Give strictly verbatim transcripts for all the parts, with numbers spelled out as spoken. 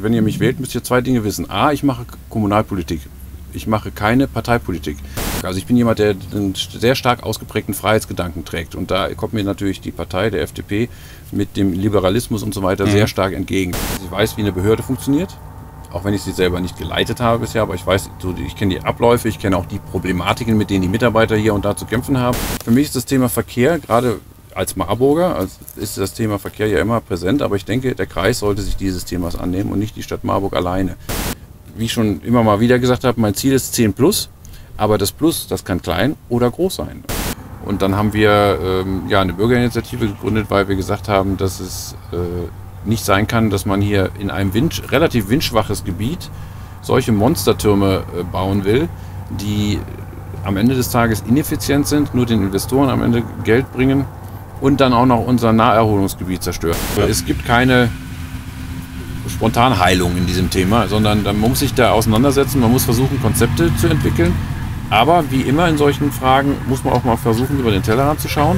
Wenn ihr mich wählt, müsst ihr zwei Dinge wissen. A, ich mache Kommunalpolitik. Ich mache keine Parteipolitik. Also ich bin jemand, der einen sehr stark ausgeprägten Freiheitsgedanken trägt. Und da kommt mir natürlich die Partei, der F D P, mit dem Liberalismus und so weiter mhm. sehr stark entgegen. Ich weiß, wie eine Behörde funktioniert. Auch wenn ich sie selber nicht geleitet habe bisher, aber ich weiß, ich kenne die Abläufe, ich kenne auch die Problematiken, mit denen die Mitarbeiter hier und da zu kämpfen haben. Für mich ist das Thema Verkehr, gerade als Marburger, also ist das Thema Verkehr ja immer präsent, aber ich denke, der Kreis sollte sich dieses Themas annehmen und nicht die Stadt Marburg alleine. Wie ich schon immer mal wieder gesagt habe, mein Ziel ist zehn plus, aber das Plus, das kann klein oder groß sein. Und dann haben wir ähm, ja, eine Bürgerinitiative gegründet, weil wir gesagt haben, dass es äh, nicht sein kann, dass man hier in einem Wind, relativ windschwaches Gebiet solche Monstertürme äh, bauen will, die am Ende des Tages ineffizient sind, nur den Investoren am Ende Geld bringen und dann auch noch unser Naherholungsgebiet zerstören. Ja. Es gibt keine Spontanheilung in diesem Thema, sondern man muss sich da auseinandersetzen, man muss versuchen, Konzepte zu entwickeln. Aber wie immer in solchen Fragen muss man auch mal versuchen, über den Tellerrand zu schauen.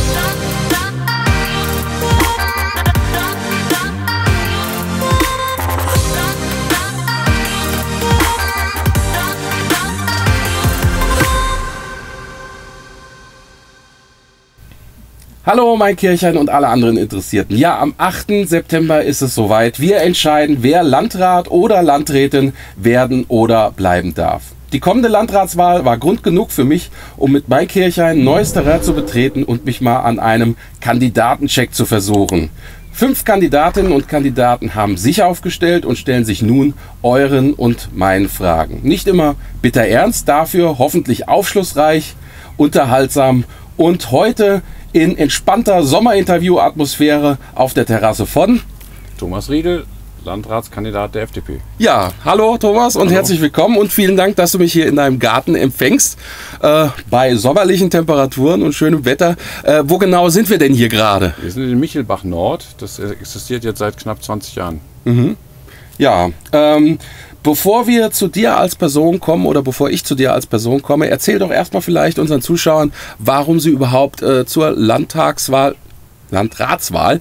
Hallo mein Kirchlein und alle anderen Interessierten. Ja, am achten September ist es soweit. Wir entscheiden, wer Landrat oder Landrätin werden oder bleiben darf. Die kommende Landratswahl war Grund genug für mich, um mit Mike Kirchlein neues Terrain zu betreten und mich mal an einem Kandidatencheck zu versuchen. Fünf Kandidatinnen und Kandidaten haben sich aufgestellt und stellen sich nun euren und meinen Fragen. Nicht immer bitter ernst, dafür hoffentlich aufschlussreich, unterhaltsam und heute in entspannter Sommerinterview-Atmosphäre auf der Terrasse von Thomas Riedel, Landratskandidat der F D P. Ja, hallo Thomas und hallo. Herzlich willkommen und vielen Dank, dass du mich hier in deinem Garten empfängst, äh, bei sommerlichen Temperaturen und schönem Wetter. Äh, wo genau sind wir denn hier gerade? Wir sind in Michelbach Nord, das existiert jetzt seit knapp zwanzig Jahren. Mhm. Ja, ähm, bevor wir zu dir als Person kommen oder bevor ich zu dir als Person komme, erzähl doch erstmal vielleicht unseren Zuschauern, warum sie überhaupt äh, zur Landtagswahl, Landratswahl,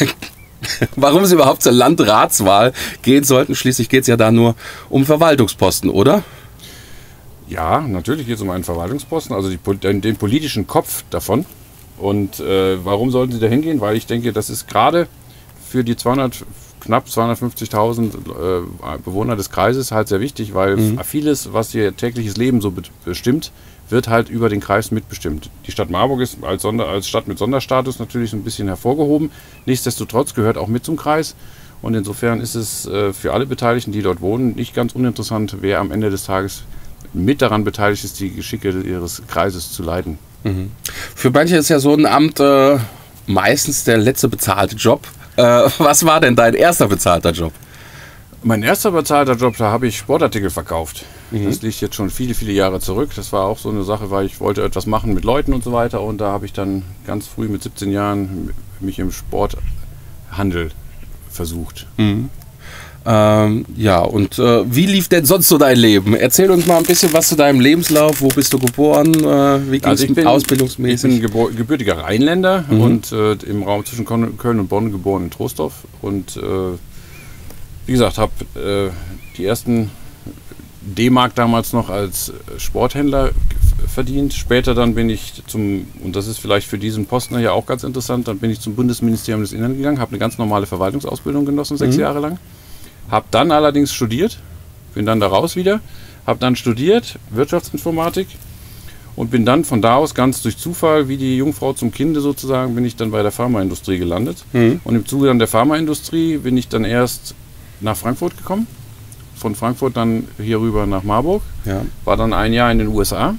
warum sie überhaupt zur Landratswahl gehen sollten. Schließlich geht es ja da nur um Verwaltungsposten, oder? Ja, natürlich geht es um einen Verwaltungsposten, also die, den, den politischen Kopf davon. Und äh, warum sollten sie da hingehen? Weil ich denke, das ist gerade für die zweihundert knapp zweihundertfünfzigtausend äh, Bewohner des Kreises halt sehr wichtig, weil mhm. vieles, was ihr tägliches Leben so bestimmt, wird halt über den Kreis mitbestimmt. Die Stadt Marburg ist als, Sonder, als Stadt mit Sonderstatus natürlich so ein bisschen hervorgehoben. Nichtsdestotrotz gehört auch mit zum Kreis. Und insofern ist es äh, für alle Beteiligten, die dort wohnen, nicht ganz uninteressant, wer am Ende des Tages mit daran beteiligt ist, die Geschicke ihres Kreises zu leiten. Mhm. Für manche ist ja so ein Amt äh, meistens der letzte bezahlte Job. Äh, was war denn dein erster bezahlter Job? Mein erster bezahlter Job, da habe ich Sportartikel verkauft. Mhm. Das liegt jetzt schon viele, viele Jahre zurück. Das war auch so eine Sache, weil ich wollte etwas machen mit Leuten und so weiter. Und da habe ich dann ganz früh mit siebzehn Jahren mich im Sporthandel versucht. Mhm. Ähm, ja, und äh, wie lief denn sonst so dein Leben? Erzähl uns mal ein bisschen was zu deinem Lebenslauf. Wo bist du geboren? Äh, wie ging es also ausbildungsmäßig? Ich bin gebor gebürtiger Rheinländer mhm. und äh, im Raum zwischen Köln und Bonn geboren in Troisdorf. Und äh, wie gesagt, habe äh, die ersten D-Mark damals noch als Sporthändler verdient. Später dann bin ich zum, und das ist vielleicht für diesen Posten hier auch ganz interessant, dann bin ich zum Bundesministerium des Innern gegangen, habe eine ganz normale Verwaltungsausbildung genossen, sechs mhm. Jahre lang. Habe dann allerdings studiert, bin dann da raus wieder, habe dann studiert Wirtschaftsinformatik und bin dann von da aus ganz durch Zufall, wie die Jungfrau zum Kinde sozusagen, bin ich dann bei der Pharmaindustrie gelandet. Mhm. Und im Zuge dann der Pharmaindustrie bin ich dann erst nach Frankfurt gekommen, von Frankfurt dann hier rüber nach Marburg, ja. War dann ein Jahr in den U S A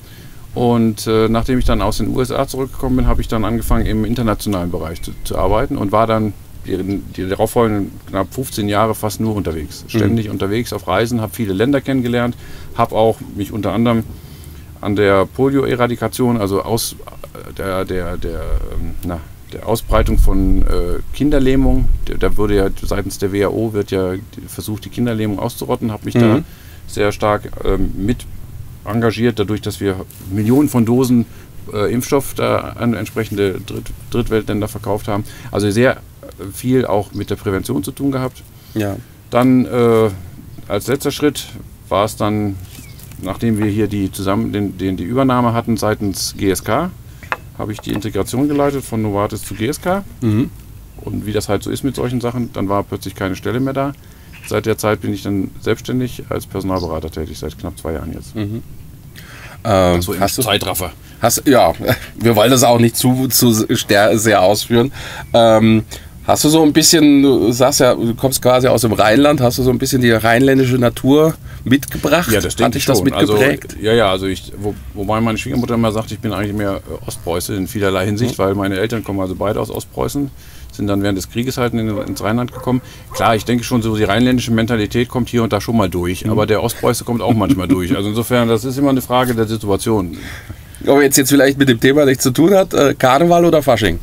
und äh, nachdem ich dann aus den U S A zurückgekommen bin, habe ich dann angefangen im internationalen Bereich zu, zu arbeiten und war dann die, die darauffolgenden knapp fünfzehn Jahre fast nur unterwegs, ständig mhm. unterwegs auf Reisen, habe viele Länder kennengelernt, habe auch mich unter anderem an der Polio-Eradikation, also aus der, der, der, na, der Ausbreitung von äh, Kinderlähmung, da wurde ja seitens der W H O wird ja versucht, die Kinderlähmung auszurotten, habe mich mhm. da sehr stark ähm, mit engagiert, dadurch, dass wir Millionen von Dosen äh, Impfstoff da an entsprechende Dritt Drittweltländer verkauft haben. Also sehr viel auch mit der Prävention zu tun gehabt. Ja. Dann äh, als letzter Schritt war es dann, nachdem wir hier die, zusammen, den, den, die Übernahme hatten seitens G S K, habe ich die Integration geleitet von Novartis zu G S K. Mhm. Und wie das halt so ist mit solchen Sachen, dann war plötzlich keine Stelle mehr da. Seit der Zeit bin ich dann selbstständig als Personalberater tätig, seit knapp zwei Jahren jetzt. Mhm. Ähm, so hast du Zeitraffer. Hast, ja, wir wollen das auch nicht zu, zu sehr ausführen. Ähm, hast du so ein bisschen, du sagst ja, du kommst quasi aus dem Rheinland, hast du so ein bisschen die rheinländische Natur mitgebracht? Ja, das denke ich das schon. mitgeprägt? Also, ja, ja, also ich, wo, wobei meine Schwiegermutter immer sagt, ich bin eigentlich mehr Ostpreuße in vielerlei Hinsicht, mhm. weil meine Eltern kommen also beide aus Ostpreußen, sind dann während des Krieges halt in, ins Rheinland gekommen. Klar, ich denke schon, so die rheinländische Mentalität kommt hier und da schon mal durch, mhm. aber der Ostpreuße kommt auch manchmal durch. Also insofern, das ist immer eine Frage der Situation. Ob jetzt jetzt vielleicht mit dem Thema nichts zu tun hat, äh, Karneval oder Fasching?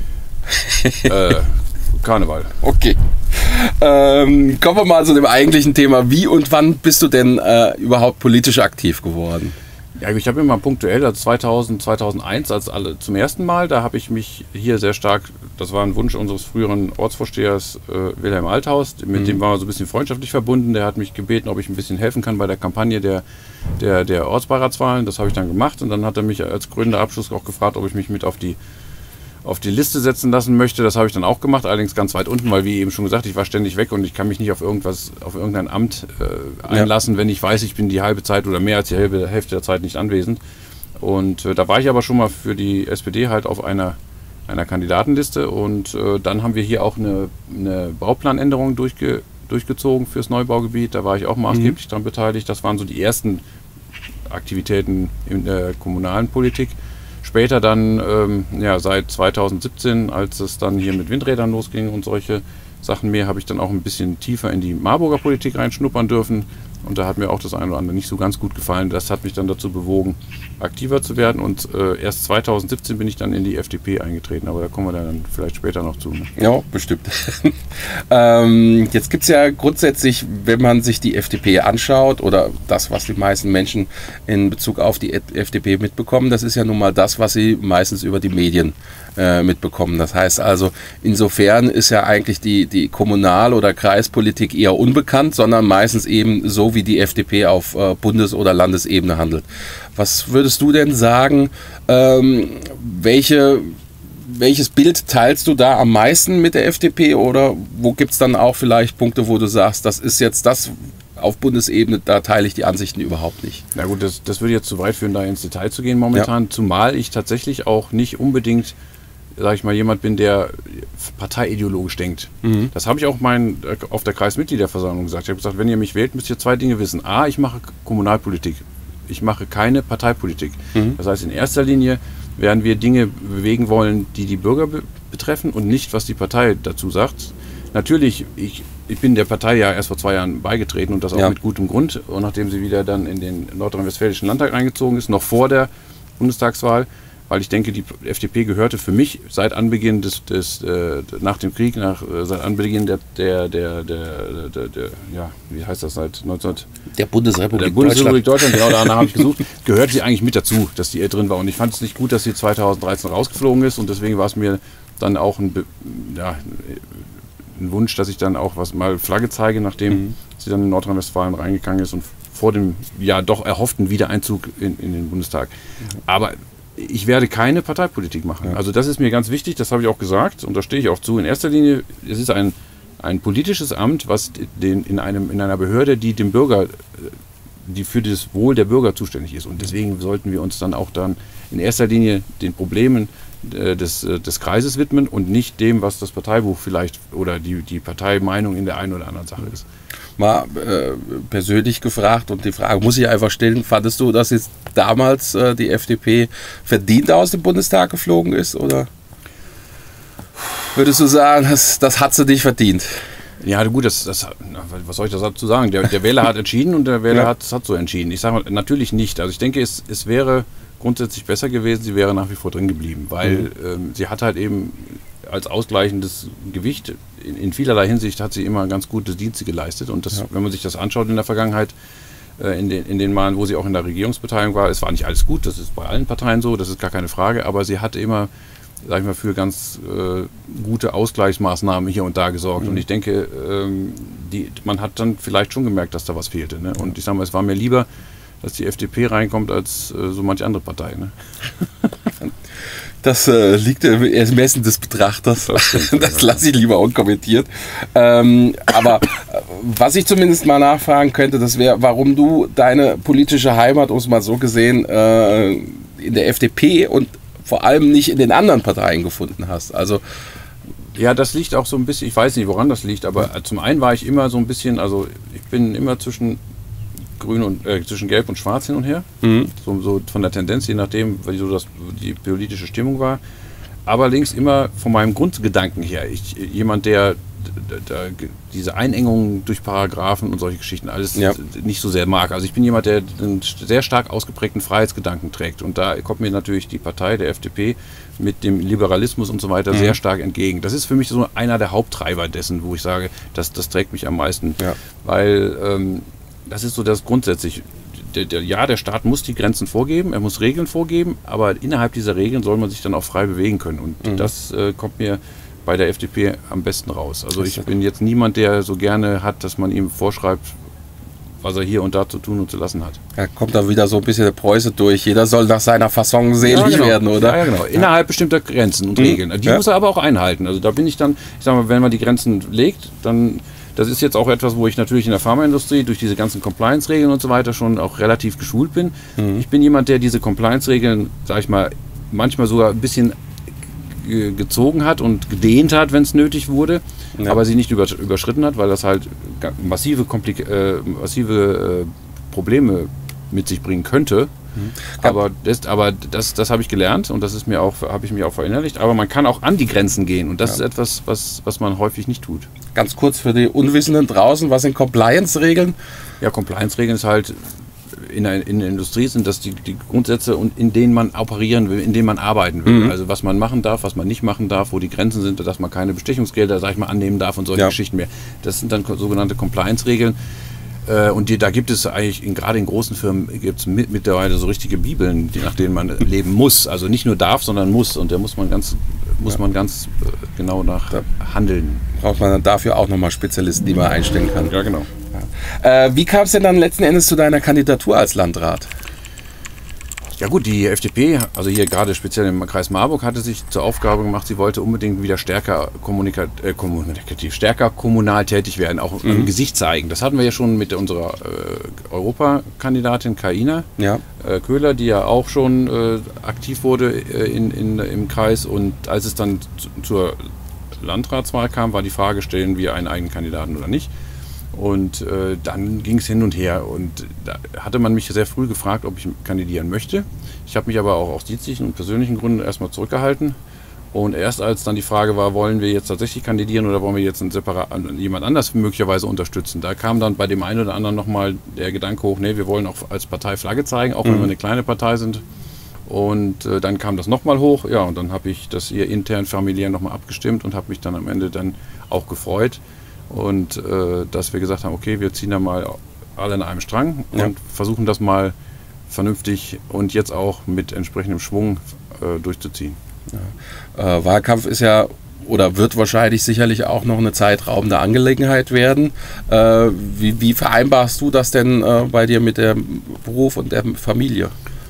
äh, Karneval. Okay. Ähm, kommen wir mal zu dem eigentlichen Thema. Wie und wann bist du denn äh, überhaupt politisch aktiv geworden? Ja, ich habe immer punktuell, also zweitausend, zweitausendeins, als alle zum ersten Mal, da habe ich mich hier sehr stark, das war ein Wunsch unseres früheren Ortsvorstehers äh, Wilhelm Althaus, mit mhm. dem waren wir so ein bisschen freundschaftlich verbunden, der hat mich gebeten, ob ich ein bisschen helfen kann bei der Kampagne der, der, der Ortsbeiratswahlen, das habe ich dann gemacht und dann hat er mich als krönender Abschluss auch gefragt, ob ich mich mit auf die auf die Liste setzen lassen möchte. Das habe ich dann auch gemacht, allerdings ganz weit unten, weil wie eben schon gesagt, ich war ständig weg und ich kann mich nicht auf irgendwas, auf irgendein Amt äh, einlassen, ja. wenn ich weiß, ich bin die halbe Zeit oder mehr als die halbe Hälfte der Zeit nicht anwesend. Und äh, da war ich aber schon mal für die S P D halt auf einer, einer Kandidatenliste und äh, dann haben wir hier auch eine, eine Bauplanänderung durchge, durchgezogen fürs Neubaugebiet. Da war ich auch maßgeblich mhm. daran beteiligt. Das waren so die ersten Aktivitäten in der kommunalen Politik. Später dann, ähm, ja, seit zweitausendsiebzehn, als es dann hier mit Windrädern losging und solche Sachen mehr, habe ich dann auch ein bisschen tiefer in die Marburger Politik reinschnuppern dürfen. Und da hat mir auch das eine oder andere nicht so ganz gut gefallen. Das hat mich dann dazu bewogen, aktiver zu werden. Und äh, erst zweitausendsiebzehn bin ich dann in die F D P eingetreten. Aber da kommen wir dann vielleicht später noch zu. Ne? Ja, bestimmt. ähm, jetzt gibt es ja grundsätzlich, wenn man sich die F D P anschaut oder das, was die meisten Menschen in Bezug auf die F D P mitbekommen, das ist ja nun mal das, was sie meistens über die Medien äh, mitbekommen. Das heißt also, insofern ist ja eigentlich die, die Kommunal- oder Kreispolitik eher unbekannt, sondern meistens eben so, wie die F D P auf äh, Bundes- oder Landesebene handelt. Was würdest du denn sagen, ähm, welche, welches Bild teilst du da am meisten mit der F D P oder wo gibt es dann auch vielleicht Punkte, wo du sagst, das ist jetzt das auf Bundesebene, da teile ich die Ansichten überhaupt nicht? Na gut, das, das würde jetzt zu weit führen, da ins Detail zu gehen momentan, ja. Zumal ich tatsächlich auch nicht unbedingt, sag ich mal, jemand bin, der parteiideologisch denkt. Mhm. Das habe ich auch mein, auf der Kreismitgliederversammlung gesagt. Ich habe gesagt, wenn ihr mich wählt, müsst ihr zwei Dinge wissen. A, ich mache Kommunalpolitik. Ich mache keine Parteipolitik. Mhm. Das heißt, in erster Linie werden wir Dinge bewegen wollen, die die Bürger be betreffen und nicht, was die Partei dazu sagt. Natürlich, ich, ich bin der Partei ja erst vor zwei Jahren beigetreten und das auch ja. mit gutem Grund. Und nachdem sie wieder dann in den nordrhein-westfälischen Landtag eingezogen ist, noch vor der Bundestagswahl, weil ich denke, die F D P gehörte für mich seit Anbeginn des, des äh, nach dem Krieg, nach, äh, seit Anbeginn der, der, der, der, der, der, ja, wie heißt das, seit neunzehnhundert Der Bundesrepublik, der Bundesrepublik Deutschland, Deutschland genau, danach habe ich gesucht, gehört sie eigentlich mit dazu, dass die drin war. Und ich fand es nicht gut, dass sie zweitausenddreizehn rausgeflogen ist und deswegen war es mir dann auch ein, ja, ein Wunsch, dass ich dann auch was mal Flagge zeige, nachdem mhm. sie dann in Nordrhein-Westfalen reingegangen ist und vor dem ja doch erhofften Wiedereinzug in, in den Bundestag. Mhm. Aber ich werde keine Parteipolitik machen. Ja. Also das ist mir ganz wichtig, das habe ich auch gesagt und da stehe ich auch zu. In erster Linie, es ist ein, ein politisches Amt, was den, in, einem, in einer Behörde, die dem Bürger, die für das Wohl der Bürger zuständig ist. Und deswegen sollten wir uns dann auch dann in erster Linie den Problemen des, des Kreises widmen und nicht dem, was das Parteibuch vielleicht oder die, die Parteimeinung in der einen oder anderen Sache ist. Mal äh, persönlich gefragt und die Frage muss ich einfach stellen, fandest du, dass jetzt damals äh, die F D P verdient aus dem Bundestag geflogen ist oder würdest du sagen, das, das hat sie nicht verdient? Ja gut, das, das, was soll ich dazu sagen? Der, der Wähler hat entschieden und der Wähler ja. hat, hat so entschieden. Ich sage mal, natürlich nicht. Also ich denke, es, es wäre grundsätzlich besser gewesen, sie wäre nach wie vor drin geblieben, weil mhm. ähm, sie hat halt eben als ausgleichendes Gewicht in, in vielerlei Hinsicht hat sie immer ganz gute Dienste geleistet und das, ja. wenn man sich das anschaut in der Vergangenheit, äh, in, den, in den Malen, wo sie auch in der Regierungsbeteiligung war, es war nicht alles gut, das ist bei allen Parteien so, das ist gar keine Frage, aber sie hat immer, sag ich mal, für ganz äh, gute Ausgleichsmaßnahmen hier und da gesorgt mhm. und ich denke, ähm, die, man hat dann vielleicht schon gemerkt, dass da was fehlte. Ne? Und ich sage mal, es war mir lieber, dass die F D P reinkommt, als äh, so manche andere Partei. Ne? Das äh, liegt im Ermessen des Betrachters. Das, das lasse ich lieber unkommentiert. Ähm, aber äh, was ich zumindest mal nachfragen könnte, das wäre, warum du deine politische Heimat, um es mal so gesehen, äh, in der F D P und vor allem nicht in den anderen Parteien gefunden hast. Also ja, das liegt auch so ein bisschen, ich weiß nicht, woran das liegt, aber zum einen war ich immer so ein bisschen, also ich bin immer zwischen Grün und äh, zwischen Gelb und Schwarz hin und her, mhm. so, so von der Tendenz, je nachdem, wie so das, die politische Stimmung war. Aber links immer von meinem Grundgedanken her. Ich, jemand, der da, diese Einengungen durch Paragraphen und solche Geschichten alles ja. nicht so sehr mag. Also ich bin jemand, der einen sehr stark ausgeprägten Freiheitsgedanken trägt. Und da kommt mir natürlich die Partei, der F D P, mit dem Liberalismus und so weiter mhm. sehr stark entgegen. Das ist für mich so einer der Haupttreiber dessen, wo ich sage, das, das trägt mich am meisten. Ja. Weil ähm, das ist so das grundsätzlich. Der, der, ja, der Staat muss die Grenzen vorgeben, er muss Regeln vorgeben, aber innerhalb dieser Regeln soll man sich dann auch frei bewegen können. Und mhm. das äh, kommt mir bei der F D P am besten raus. Also ich bin jetzt niemand, der so gerne hat, dass man ihm vorschreibt, was er hier und da zu tun und zu lassen hat. Da kommt da wieder so ein bisschen der Preuße durch. Jeder soll nach seiner Fasson selig ja, genau. werden, oder? Ja, genau. Innerhalb ja. bestimmter Grenzen und mhm. Regeln. Die ja. muss er aber auch einhalten. Also da bin ich dann, ich sag mal, wenn man die Grenzen legt, dann, das ist jetzt auch etwas, wo ich natürlich in der Pharmaindustrie durch diese ganzen Compliance-Regeln und so weiter schon auch relativ geschult bin. Mhm. Ich bin jemand, der diese Compliance-Regeln, sag ich mal, manchmal sogar ein bisschen gezogen hat und gedehnt hat, wenn es nötig wurde, ja. aber sie nicht überschritten hat, weil das halt massive, Komplik äh, massive äh, Probleme mit sich bringen könnte. Mhm. Aber das, aber das, das habe ich gelernt und das ist mir auch, habe ich mir auch verinnerlicht. Aber man kann auch an die Grenzen gehen und das ja. ist etwas, was, was man häufig nicht tut. Ganz kurz für die Unwissenden draußen, was sind Compliance-Regeln? Ja, Compliance-Regeln ist halt In der, in der Industrie sind das die, die Grundsätze, in denen man operieren will, in denen man arbeiten will. Mhm. Also was man machen darf, was man nicht machen darf, wo die Grenzen sind, dass man keine Bestechungsgelder, sag ich mal, annehmen darf und solche ja. Geschichten mehr. Das sind dann sogenannte Compliance-Regeln. Äh, und die, da gibt es eigentlich, in, gerade in großen Firmen, gibt es mit, mittlerweile so richtige Bibeln, die, nach denen man leben muss. Also nicht nur darf, sondern muss. Und da muss man ganz, muss ja. man ganz äh, genau nach da handeln. Braucht man dann dafür auch nochmal Spezialisten, die man einstellen kann. Ja, genau. Ja. Äh, wie kam es denn dann letzten Endes zu deiner Kandidatur als Landrat? Ja gut, die F D P, also hier gerade speziell im Kreis Marburg, hatte sich zur Aufgabe gemacht, sie wollte unbedingt wieder stärker, kommunika äh, kommunikativ, stärker kommunal tätig werden, auch mhm. im Gesicht zeigen. Das hatten wir ja schon mit unserer äh, Europakandidatin Kaina ja. äh, Köhler, die ja auch schon äh, aktiv wurde äh, in, in, im Kreis. Und als es dann zur Landratswahl kam, war die Frage, stellen wir einen eigenen Kandidaten oder nicht. Und äh, dann ging es hin und her und da hatte man mich sehr früh gefragt, ob ich kandidieren möchte. Ich habe mich aber auch aus dienstlichen und persönlichen Gründen erstmal zurückgehalten. Und erst als dann die Frage war, wollen wir jetzt tatsächlich kandidieren oder wollen wir jetzt einen separat, jemand anders möglicherweise unterstützen, da kam dann bei dem einen oder anderen nochmal der Gedanke hoch, nee, wir wollen auch als Partei Flagge zeigen, auch mhm. wenn wir eine kleine Partei sind. Und äh, dann kam das nochmal hoch, ja, und dann habe ich das hier intern familiär nochmal abgestimmt und habe mich dann am Ende dann auch gefreut. Und äh, dass wir gesagt haben, okay, wir ziehen da mal alle an einem Strang ja. und versuchen das mal vernünftig und jetzt auch mit entsprechendem Schwung äh, durchzuziehen. Ja. Äh, Wahlkampf ist ja oder wird wahrscheinlich sicherlich auch noch eine zeitraubende Angelegenheit werden. Äh, wie, wie vereinbarst du das denn äh, bei dir mit dem Beruf und der Familie?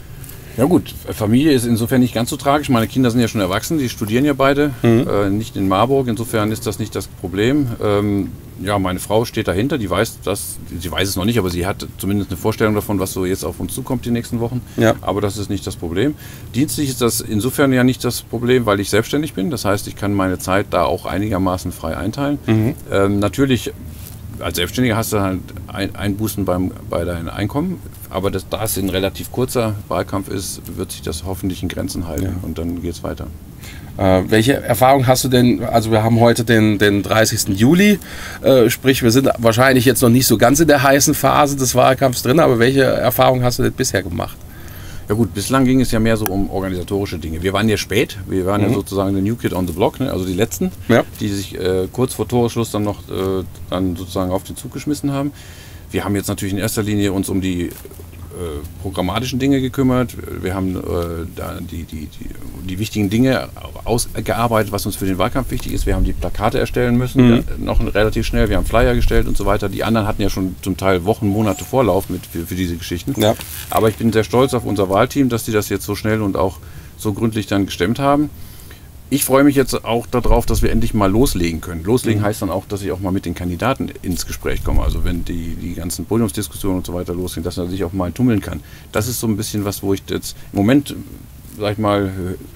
Ja gut, Familie ist insofern nicht ganz so tragisch. Meine Kinder sind ja schon erwachsen, die studieren ja beide, mhm. äh, nicht in Marburg. Insofern ist das nicht das Problem. Ähm, ja, meine Frau steht dahinter, die weiß das, sie weiß es noch nicht, aber sie hat zumindest eine Vorstellung davon, was so jetzt auf uns zukommt die nächsten Wochen. Ja. Aber das ist nicht das Problem. Dienstlich ist das insofern ja nicht das Problem, weil ich selbstständig bin. Das heißt, ich kann meine Zeit da auch einigermaßen frei einteilen. Mhm. Ähm, natürlich, als Selbstständiger hast du halt Einbußen beim, bei deinem Einkommen. Aber das, da es ein relativ kurzer Wahlkampf ist, wird sich das hoffentlich in Grenzen halten ja. und dann geht es weiter. Äh, welche Erfahrung hast du denn, also wir haben heute den, den dreißigsten Juli, äh, sprich wir sind wahrscheinlich jetzt noch nicht so ganz in der heißen Phase des Wahlkampfs drin, aber welche Erfahrung hast du denn bisher gemacht? Ja gut, bislang ging es ja mehr so um organisatorische Dinge. Wir waren ja spät, wir waren mhm. ja sozusagen der New Kid on the Block, ne? Also die Letzten, ja. die sich äh, kurz vor Toresschluss dann noch äh, dann sozusagen auf den Zug geschmissen haben. Wir haben jetzt natürlich in erster Linie uns um die äh, programmatischen Dinge gekümmert. Wir haben äh, da die, die, die, die wichtigen Dinge ausgearbeitet, was uns für den Wahlkampf wichtig ist. Wir haben die Plakate erstellen müssen, mhm. ja, noch relativ schnell. Wir haben Flyer gestellt und so weiter. Die anderen hatten ja schon zum Teil Wochen, Monate Vorlauf mit, für, für diese Geschichten. Ja. Aber ich bin sehr stolz auf unser Wahlteam, dass die das jetzt so schnell und auch so gründlich dann gestemmt haben. Ich freue mich jetzt auch darauf, dass wir endlich mal loslegen können. Loslegen mhm. heißt dann auch, dass ich auch mal mit den Kandidaten ins Gespräch komme. Also wenn die, die ganzen Podiumsdiskussionen und so weiter losgehen, dass man sich auch mal tummeln kann. Das ist so ein bisschen was, wo ich jetzt im Moment, sag ich mal,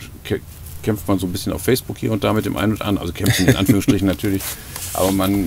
kämpft man so ein bisschen auf Facebook hier und da mit dem einen oder anderen. Also kämpfen in Anführungsstrichen natürlich. Aber man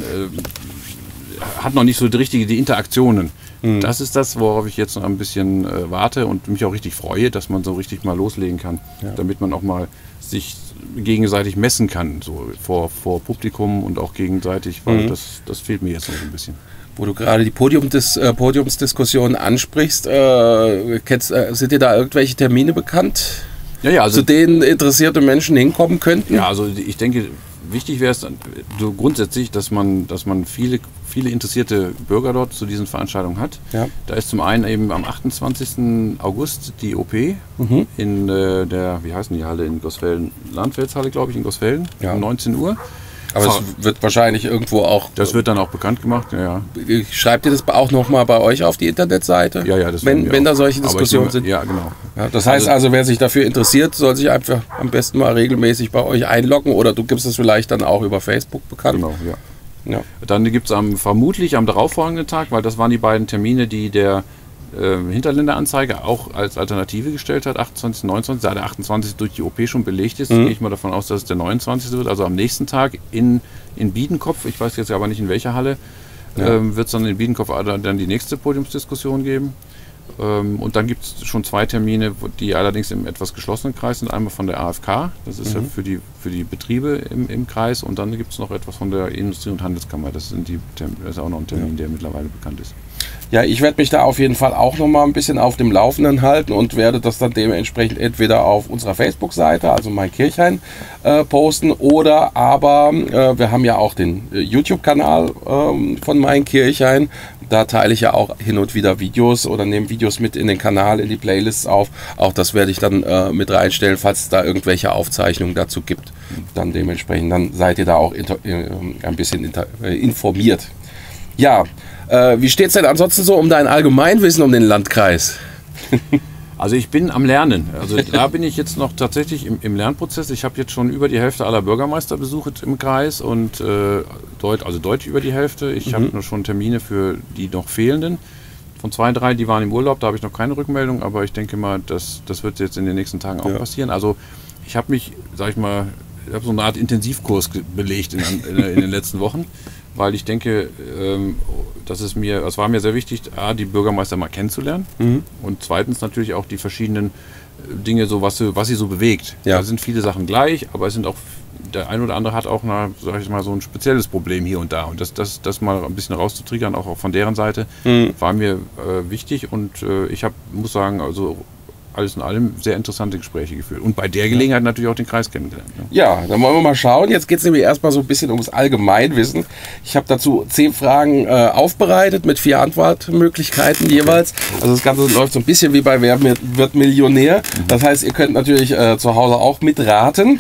äh, hat noch nicht so die richtige die Interaktionen. Mhm. Das ist das, worauf ich jetzt noch ein bisschen äh, warte und mich auch richtig freue, dass man so richtig mal loslegen kann, ja. damit man auch mal sich gegenseitig messen kann, so vor, vor Publikum und auch gegenseitig, weil mhm. das, das fehlt mir jetzt noch ein bisschen. Wo du gerade die Podiumdis, äh, Podiumsdiskussion ansprichst, äh, kennst, äh, sind dir da irgendwelche Termine bekannt, ja, ja, also, zu denen interessierte Menschen hinkommen könnten? Ja, also ich denke, wichtig wäre es so grundsätzlich, dass man, dass man viele, viele interessierte Bürger dort zu diesen Veranstaltungen hat. Ja. Da ist zum einen eben am achtundzwanzigsten August die O P mhm. in äh, der, wie heißen die Halle in Gosfällen? Landwirtshalle, glaube ich, in Gosfällen, ja. um neunzehn Uhr. Aber es wird wahrscheinlich irgendwo auch... Das wird dann auch bekannt gemacht, ja. ja. Schreibt ihr das auch nochmal bei euch auf die Internetseite? Ja, ja, das Wenn, wenn da solche Diskussionen sind? Ja, genau. Ja, das heißt also, wer sich dafür interessiert, soll sich einfach am besten mal regelmäßig bei euch einloggen oder du gibst es vielleicht dann auch über Facebook bekannt. Genau, ja. ja. Dann gibt es am, vermutlich am darauffolgenden Tag, weil das waren die beiden Termine, die der äh, Hinterländeranzeiger auch als Alternative gestellt hat, achtundzwanzig, neunundzwanzig, da der achtundzwanzigste durch die O P schon belegt ist, mhm. gehe ich mal davon aus, dass es der neunundzwanzigste wird, also am nächsten Tag in, in Biedenkopf, ich weiß jetzt aber nicht in welcher Halle, ja. ähm, wird es dann in Biedenkopf dann die nächste Podiumsdiskussion geben. Ähm, und dann gibt es schon zwei Termine, die allerdings im etwas geschlossenen Kreis sind, einmal von der A F K, das ist mhm. ja für die, für die Betriebe im, im Kreis, und dann gibt es noch etwas von der Industrie- und Handelskammer, das, sind die, das ist auch noch ein Termin, ja. der mittlerweile bekannt ist. Ja, ich werde mich da auf jeden Fall auch noch mal ein bisschen auf dem Laufenden halten und werde das dann dementsprechend entweder auf unserer Facebook-Seite, also Mein Kirchhain, äh, posten, oder aber äh, wir haben ja auch den äh, YouTube-Kanal äh, von Mein Kirchhain. Da teile ich ja auch hin und wieder Videos oder nehme Videos mit in den Kanal, in die Playlists auf. Auch das werde ich dann äh, mit reinstellen, falls es da irgendwelche Aufzeichnungen dazu gibt. Dann dementsprechend, dann seid ihr da auch inter, äh, ein bisschen inter, äh, informiert. Ja, äh, wie steht es denn ansonsten so um dein Allgemeinwissen um den Landkreis? Also ich bin am Lernen. Also da bin ich jetzt noch tatsächlich im, im Lernprozess. Ich habe jetzt schon über die Hälfte aller Bürgermeister besucht im Kreis und äh, deut, also deutlich über die Hälfte. Ich mhm. habe nur schon Termine für die noch fehlenden. Von zwei, drei, die waren im Urlaub, da habe ich noch keine Rückmeldung, aber ich denke mal, das, das wird jetzt in den nächsten Tagen auch ja. passieren. Also ich habe mich, sag ich mal, ich habe so eine Art Intensivkurs belegt in, in, in den letzten Wochen, weil ich denke, ähm, das ist mir, es war mir sehr wichtig, A, die Bürgermeister mal kennenzulernen mhm. und zweitens natürlich auch die verschiedenen Dinge, so was, was sie so bewegt. Ja. Da sind viele Sachen gleich, aber es sind auch, der ein oder andere hat auch eine, sag ich mal, so ein spezielles Problem hier und da, und das, das, das mal ein bisschen rauszutriggern, auch, auch von deren Seite, mhm. war mir äh, wichtig, und äh, ich hab, muss sagen, also alles in allem sehr interessante Gespräche geführt. Und bei der Gelegenheit natürlich auch den Kreis kennengelernt. Ne? Ja, dann wollen wir mal schauen. Jetzt geht es nämlich erstmal so ein bisschen ums Allgemeinwissen. Ich habe dazu zehn Fragen äh, aufbereitet mit vier Antwortmöglichkeiten jeweils. Also das Ganze läuft so ein bisschen wie bei Wer wird Millionär. Mhm. Das heißt, ihr könnt natürlich äh, zu Hause auch mitraten.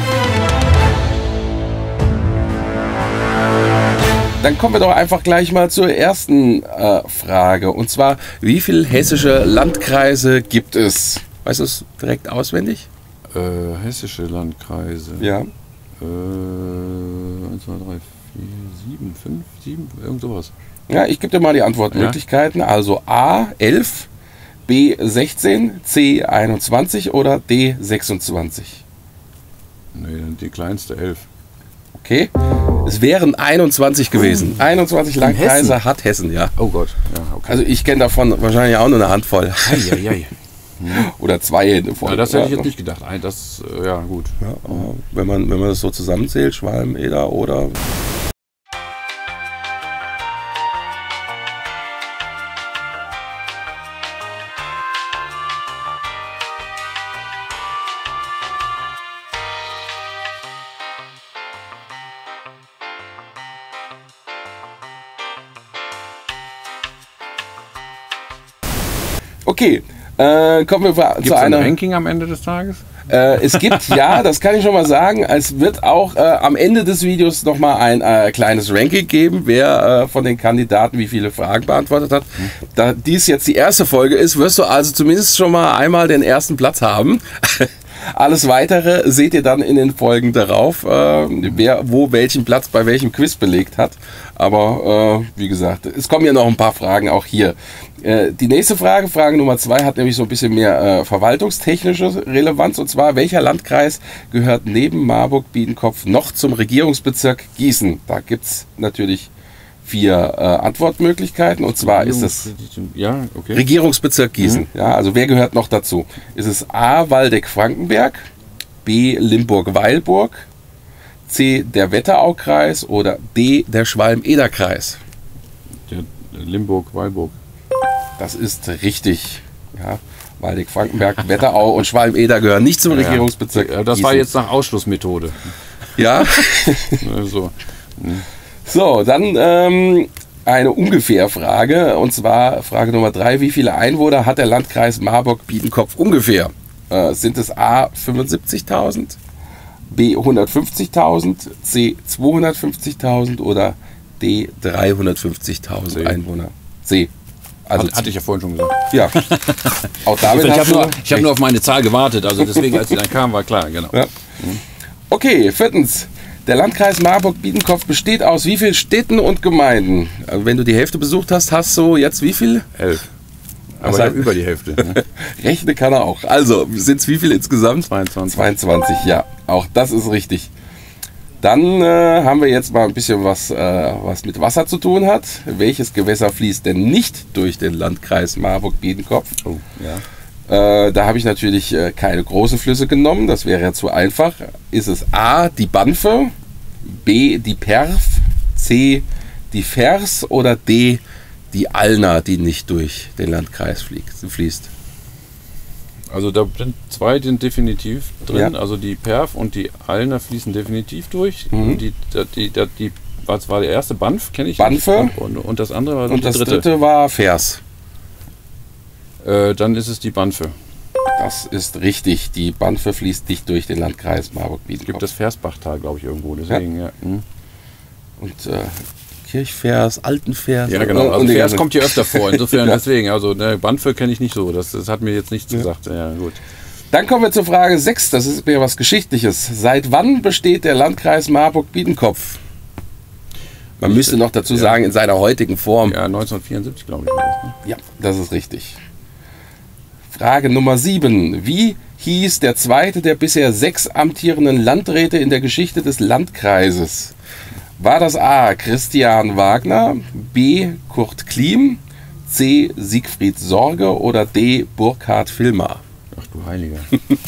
Dann kommen wir doch einfach gleich mal zur ersten äh, Frage. Und zwar, wie viele hessische Landkreise gibt es? Weißt du es direkt auswendig? Äh, hessische Landkreise? Ja. Äh, eins, zwei, drei, vier, sieben, fünf, sieben, irgend sowas. Ja, ich gebe dir mal die Antwortmöglichkeiten. Ja. Also A, elf, B, sechzehn, C, einundzwanzig oder D, sechsundzwanzig? Nee, die kleinste elf. Okay. Es wären einundzwanzig gewesen. Oh. einundzwanzig Landkreise Hessen? Hat Hessen, ja. Oh Gott. Ja, okay. Also ich kenne davon wahrscheinlich auch nur eine Handvoll. Ei, ei, ei. Oder zwei Hände voll. Ja, das hätte ich jetzt nicht gedacht. Das, ja, gut. Ja, wenn, man, wenn man das so zusammenzählt, Schwalm, Eder oder... Okay, äh, kommen wir Gibt's zu einer... ein Ranking am Ende des Tages? Äh, es gibt, ja, das kann ich schon mal sagen, es wird auch äh, am Ende des Videos nochmal ein äh, kleines Ranking geben, wer äh, von den Kandidaten wie viele Fragen beantwortet hat. Da dies jetzt die erste Folge ist, wirst du also zumindest schon mal einmal den ersten Platz haben. Alles Weitere seht ihr dann in den Folgen darauf, äh, wer wo welchen Platz bei welchem Quiz belegt hat. Aber äh, wie gesagt, es kommen ja noch ein paar Fragen auch hier. Äh, die nächste Frage, Frage Nummer zwei, hat nämlich so ein bisschen mehr äh, verwaltungstechnische Relevanz. Und zwar, welcher Landkreis gehört neben Marburg-Biedenkopf noch zum Regierungsbezirk Gießen? Da gibt es natürlich vier äh, Antwortmöglichkeiten. Und zwar ist es ja, okay. Regierungsbezirk Gießen. Mhm. Ja, also wer gehört noch dazu? Ist es A. Waldeck-Frankenberg, B. Limburg-Weilburg, C. der Wetteraukreis oder D. der Schwalm-Eder-Kreis? Der Limburg-Weilburg. Das ist richtig. Ja, Waldeck-Frankenberg, Wetterau und Schwalm-Eder gehören nicht zum ja, Regierungsbezirk ja, das Gießen. war jetzt nach Ausschlussmethode. Ja. so. So, dann ähm, eine ungefähr Frage, und zwar Frage Nummer drei. Wie viele Einwohner hat der Landkreis Marburg-Biedenkopf ungefähr? Äh, sind es A. fünfundsiebzigtausend, B. hundertfünfzigtausend, C. zweihundertfünfzigtausend oder D. dreihundertfünfzigtausend Einwohner? C. Also Hatte ich ja vorhin schon gesagt. Ja. Auch damit ich habe nur, ich hab nur auf meine Zahl gewartet, also deswegen, als sie dann kam, war klar, genau. Ja. Okay, viertens. Der Landkreis Marburg-Biedenkopf besteht aus wie vielen Städten und Gemeinden? Also wenn du die Hälfte besucht hast, hast du jetzt wie viel? Elf. Aber Was ich heißt- habe über die Hälfte. Ne? Rechne kann er auch. Also sind es wie viel insgesamt? zweiundzwanzig. zweiundzwanzig, ja. Auch das ist richtig. Dann äh, haben wir jetzt mal ein bisschen was, äh, was mit Wasser zu tun hat. Welches Gewässer fließt denn nicht durch den Landkreis Marburg-Biedenkopf? Oh, ja. Äh, da habe ich natürlich äh, keine großen Flüsse genommen, das wäre ja zu einfach. Ist es A, die Banfe, B, die Perf, C, die Vers oder D, die Alna, die nicht durch den Landkreis fliegt, fließt? Also da sind zwei sind definitiv drin, Ja. also die Perf und die Alner fließen definitiv durch. Mhm. Und die, die, die, die, was war der erste? Banff, kenne ich. Banfe. nicht. Und, und das andere war Und die das dritte. dritte war Vers. Äh, dann ist es die Banfe. Das ist richtig. Die Banfe fließt nicht durch den Landkreis Es Marburg-Biedenkopf. gibt das Versbachtal, glaube ich, irgendwo. Deswegen, ja. Hm. Und äh, Kirchvers, Altenvers. Ja, genau. und Also die Vers ganzen- kommt hier öfter vor. Insofern Ja. deswegen. Also ne, Banfe kenne ich nicht so. Das, das hat mir jetzt nichts gesagt. Ja, gut. Dann kommen wir zur Frage sechs. Das ist mir was Geschichtliches. Seit wann besteht der Landkreis Marburg-Biedenkopf? Man müsste noch dazu Ja. sagen, in seiner heutigen Form. Ja, neunzehnhundertvierundsiebzig, glaube ich, war das. Ne? Ja, das ist richtig. Frage Nummer sieben. Wie hieß der zweite der bisher sechs amtierenden Landräte in der Geschichte des Landkreises? War das A. Christian Wagner, B. Kurt Klim, C. Siegfried Sorge oder D. Burkhard Filmer? Ach du Heiliger.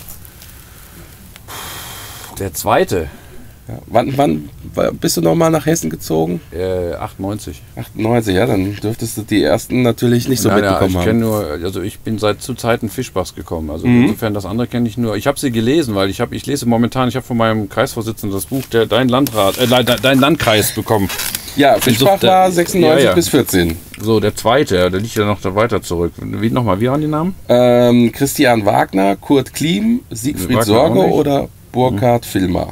Der zweite, Ja, wann, wann bist du nochmal nach Hessen gezogen? äh, achtundneunzig. achtundneunzig, ja, dann dürftest du die ersten natürlich nicht so Nein, ja, mitbekommen ich haben. kenne nur, also ich bin seit zu Zeiten Fischbachs gekommen. Also Mhm. insofern das andere kenne ich nur. Ich habe sie gelesen, weil ich habe, ich lese momentan, ich habe von meinem Kreisvorsitzenden das Buch der Dein Landrat, äh, Dein, Dein Landkreis bekommen. Ja, Fischbach Insofern- war sechsundneunzig ja, ja. bis vierzehn. So, der zweite, der liegt ja noch da weiter zurück. Wie nochmal, wie waren die Namen? Ähm, Christian Wagner, Kurt Klim, Siegfried Wagner Sorge auch nicht. oder Burkhard Filmer?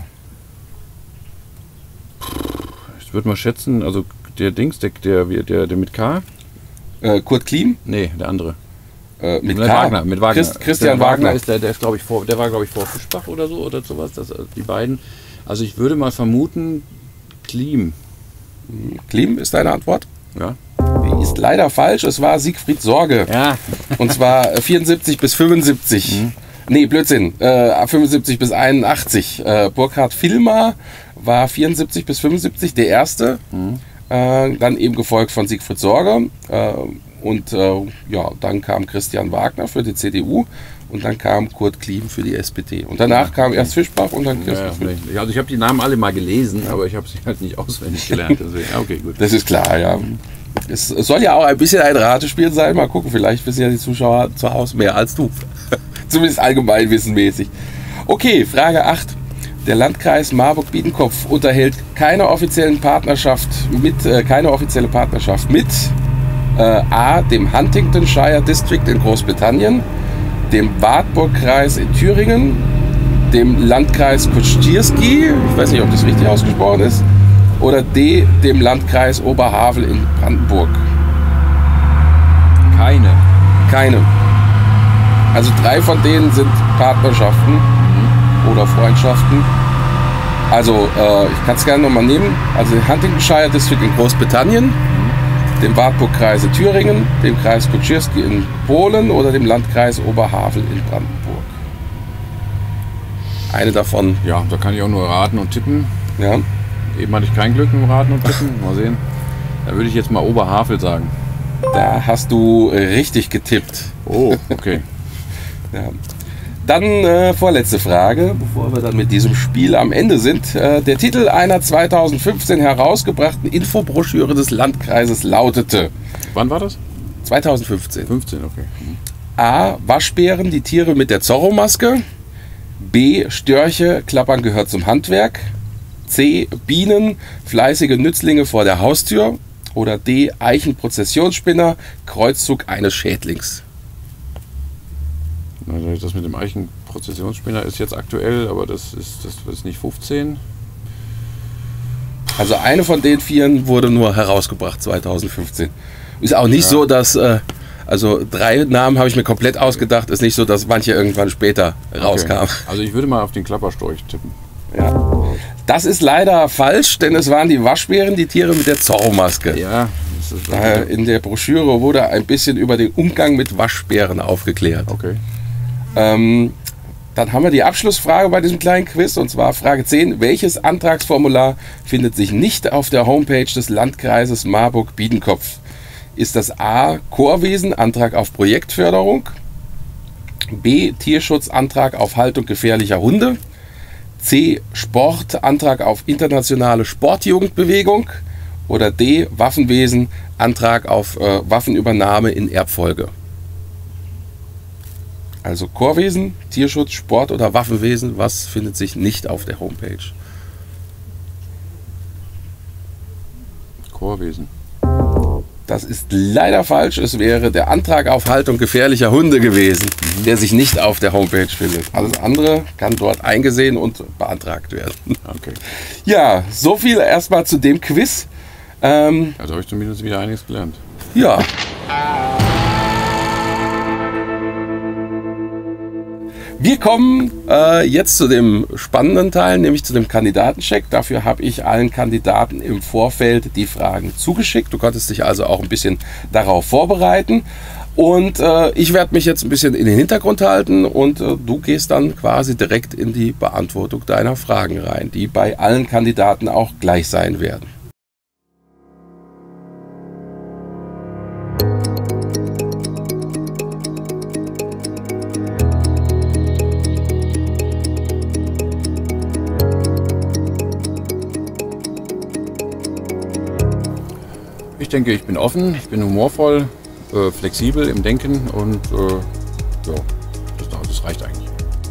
Ich würde mal schätzen, also der Dings, der, der, der, der mit K? Äh, Kurt Klim? Nee, der andere. Äh, mit Mit K. Wagner, mit Wagner. Christ, Christian der Wagner. ist der, der ist glaube ich vor, der war glaube ich vor Fischbach oder so oder sowas. Das, die beiden. Also ich würde mal vermuten, Klim. Klim ist deine Antwort? Ja. Die ist leider falsch. Es war Siegfried Sorge. Ja. Und zwar äh, vierundsiebzig bis fünfundsiebzig. Mhm. Nee, Blödsinn. Äh, fünfundsiebzig bis einundachtzig. Äh, Burkhard Filmer war vierundsiebzig bis fünfundsiebzig der erste. Mhm. Äh, dann eben gefolgt von Siegfried Sorge. Äh, und äh, ja, dann kam Christian Wagner für die C D U. Und dann kam Kurt Klim für die S P D. Und danach kam erst Fischbach und dann Ja, Christoph ja, Filmer. also ich habe die Namen alle mal gelesen, aber ich habe sie halt nicht auswendig gelernt. Deswegen. Ja, okay, gut. Das ist klar, ja. Es es soll ja auch ein bisschen ein Ratespiel sein. Mal gucken, vielleicht wissen ja die Zuschauer zu Hause mehr als du. Zumindest allgemeinwissenmäßig. Okay, Frage acht. Der Landkreis Marburg-Biedenkopf unterhält keine offiziellen Partnerschaft mit, äh, keine offizielle Partnerschaft mit Äh, A, dem Huntingdonshire District in Großbritannien, dem Wartburgkreis in Thüringen, dem Landkreis Kościerski, ich weiß nicht, ob das richtig ausgesprochen ist, oder D, dem Landkreis Oberhavel in Brandenburg. Keine. Keine. Also drei von denen sind Partnerschaften mhm. oder Freundschaften. Also äh, ich kann es gerne nochmal nehmen. Also den Huntingdonshire District in Großbritannien, mhm. dem Wartburgkreis in Thüringen, dem Kreis Kościerski in Polen oder dem Landkreis Oberhavel in Brandenburg. Eine davon. Ja, da kann ich auch nur raten und tippen. Ja. Eben hatte ich kein Glück im Raten und Tippen. Mal sehen. Da würde ich jetzt mal Oberhavel sagen. Da hast du richtig getippt. Oh, okay. Ja. Dann äh, vorletzte Frage, bevor wir dann mit diesem Spiel am Ende sind. Äh, der Titel einer zweitausendfünfzehn herausgebrachten Infobroschüre des Landkreises lautete. Wann war das? zweitausendfünfzehn. fünfzehn, okay. Mhm. A. Waschbären, die Tiere mit der Zorro-Maske. B. Störche, Klappern gehört zum Handwerk. C. Bienen, fleißige Nützlinge vor der Haustür. Oder D. Eichenprozessionsspinner, Kreuzzug eines Schädlings. Das mit dem Eichenprozessionsspinner ist jetzt aktuell, aber das ist, das ist nicht fünfzehn. Also eine von den vieren wurde nur herausgebracht zweitausendfünfzehn. Ist auch nicht ja. so, dass, äh, also drei Namen habe ich mir komplett ausgedacht, ist nicht so, dass manche irgendwann später rauskamen. Okay. Also ich würde mal auf den Klapperstorch tippen. Ja. Das ist leider falsch, denn es waren die Waschbären, die Tiere mit der Zorro-Maske. Ja. Das ist in der Broschüre wurde ein bisschen über den Umgang mit Waschbären aufgeklärt. Okay. Ähm, dann haben wir die Abschlussfrage bei diesem kleinen Quiz, und zwar Frage zehn. Welches Antragsformular findet sich nicht auf der Homepage des Landkreises Marburg-Biedenkopf? Ist das A. Chorwesen, Antrag auf Projektförderung? B. Tierschutzantrag auf Haltung gefährlicher Hunde? C. Sport, Antrag auf internationale Sportjugendbewegung? Oder D. Waffenwesen, Antrag auf äh, Waffenübernahme in Erbfolge? Also Chorwesen, Tierschutz, Sport oder Waffenwesen, was findet sich nicht auf der Homepage? Chorwesen. Das ist leider falsch. Es wäre der Antrag auf Haltung gefährlicher Hunde gewesen, mhm. der sich nicht auf der Homepage findet. Alles andere kann dort eingesehen und beantragt werden. Okay. Ja, so viel erstmal zu dem Quiz. Ähm, also habe ich zumindest wieder einiges gelernt. Ja. Wir kommen äh, jetzt zu dem spannenden Teil, nämlich zu dem Kandidatencheck. Dafür habe ich allen Kandidaten im Vorfeld die Fragen zugeschickt. Du konntest dich also auch ein bisschen darauf vorbereiten. Und äh, ich werde mich jetzt ein bisschen in den Hintergrund halten und äh, du gehst dann quasi direkt in die Beantwortung deiner Fragen rein, die bei allen Kandidaten auch gleich sein werden. Ich denke, ich bin offen, ich bin humorvoll, äh, flexibel im Denken und äh, ja, das, das reicht eigentlich.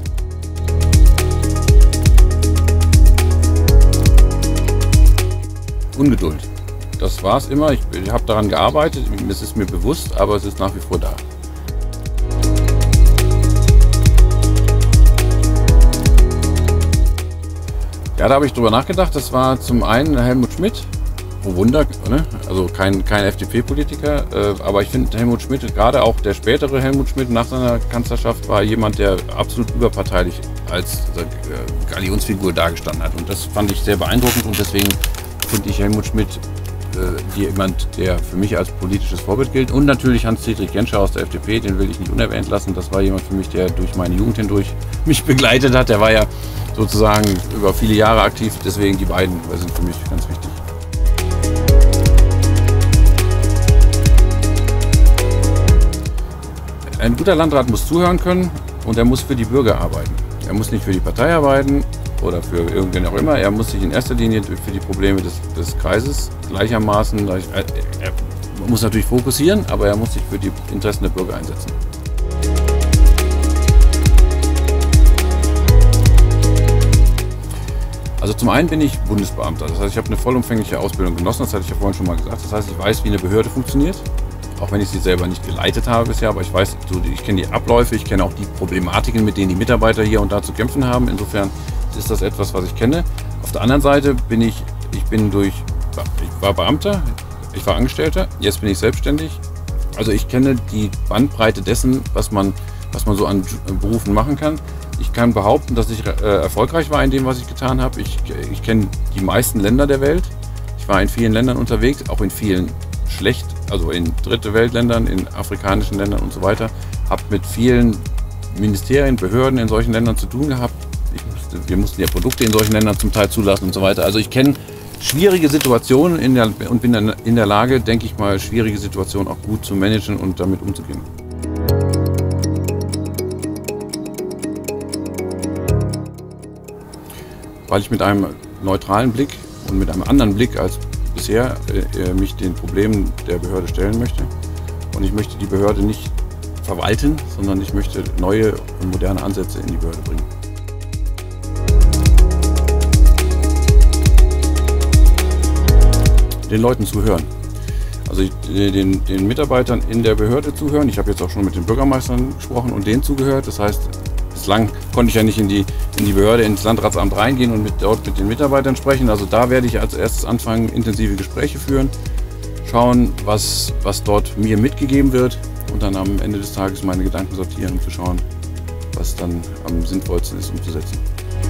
Ungeduld. Das war es immer. Ich, ich habe daran gearbeitet, es ist mir bewusst, aber es ist nach wie vor da. Ja, da habe ich drüber nachgedacht. Das war zum einen Helmut Schmidt. Oh Wunder, ne? Also kein, kein F D P-Politiker, äh, aber ich finde Helmut Schmidt, gerade auch der spätere Helmut Schmidt nach seiner Kanzlerschaft, war jemand, der absolut überparteilich als äh, Galionsfigur dargestanden hat. Und das fand ich sehr beeindruckend und deswegen finde ich Helmut Schmidt äh, jemand, der für mich als politisches Vorbild gilt. Und natürlich Hans-Dietrich Genscher aus der F D P, den will ich nicht unerwähnt lassen. Das war jemand für mich, der durch meine Jugend hindurch mich begleitet hat. Der war ja sozusagen über viele Jahre aktiv, deswegen die beiden sind für mich ganz wichtig. Ein guter Landrat muss zuhören können und er muss für die Bürger arbeiten. Er muss nicht für die Partei arbeiten oder für irgendwen auch immer. Er muss sich in erster Linie für die Probleme des, des Kreises gleichermaßen, er, er muss natürlich fokussieren, aber er muss sich für die Interessen der Bürger einsetzen. Also zum einen bin ich Bundesbeamter, das heißt, ich habe eine vollumfängliche Ausbildung genossen, das hatte ich ja vorhin schon mal gesagt. Das heißt, ich weiß, wie eine Behörde funktioniert. auch wenn ich sie selber nicht geleitet habe bisher, aber ich weiß, ich kenne die Abläufe, ich kenne auch die Problematiken, mit denen die Mitarbeiter hier und da zu kämpfen haben. Insofern ist das etwas, was ich kenne. Auf der anderen Seite bin ich, ich bin durch, ich war Beamter, ich war Angestellter, jetzt bin ich selbstständig. Also ich kenne die Bandbreite dessen, was man, was man so an Berufen machen kann. Ich kann behaupten, dass ich äh, erfolgreich war in dem, was ich getan habe. Ich, ich kenne die meisten Länder der Welt. Ich war in vielen Ländern unterwegs, auch in vielen schlecht, also in dritte Weltländern, in afrikanischen Ländern und so weiter. Habe mit vielen Ministerien, Behörden in solchen Ländern zu tun gehabt. Ich musste, wir mussten ja Produkte in solchen Ländern zum Teil zulassen und so weiter. Also ich kenne schwierige Situationen in der, und bin in der Lage, denke ich mal, schwierige Situationen auch gut zu managen und damit umzugehen. Weil ich mit einem neutralen Blick und mit einem anderen Blick als bisher äh, mich den Problemen der Behörde stellen möchte. Und ich möchte die Behörde nicht verwalten, sondern ich möchte neue und moderne Ansätze in die Behörde bringen. Den Leuten zuhören. Also ich, den, den Mitarbeitern in der Behörde zuhören. Ich habe jetzt auch schon mit den Bürgermeistern gesprochen und denen zugehört. Das heißt, bislang konnte ich ja nicht in die, in die Behörde, ins Landratsamt reingehen und mit, dort mit den Mitarbeitern sprechen. Also da werde ich als erstes anfangen, intensive Gespräche führen, schauen, was, was dort mir mitgegeben wird und dann am Ende des Tages meine Gedanken sortieren, um zu schauen, was dann am sinnvollsten ist umzusetzen.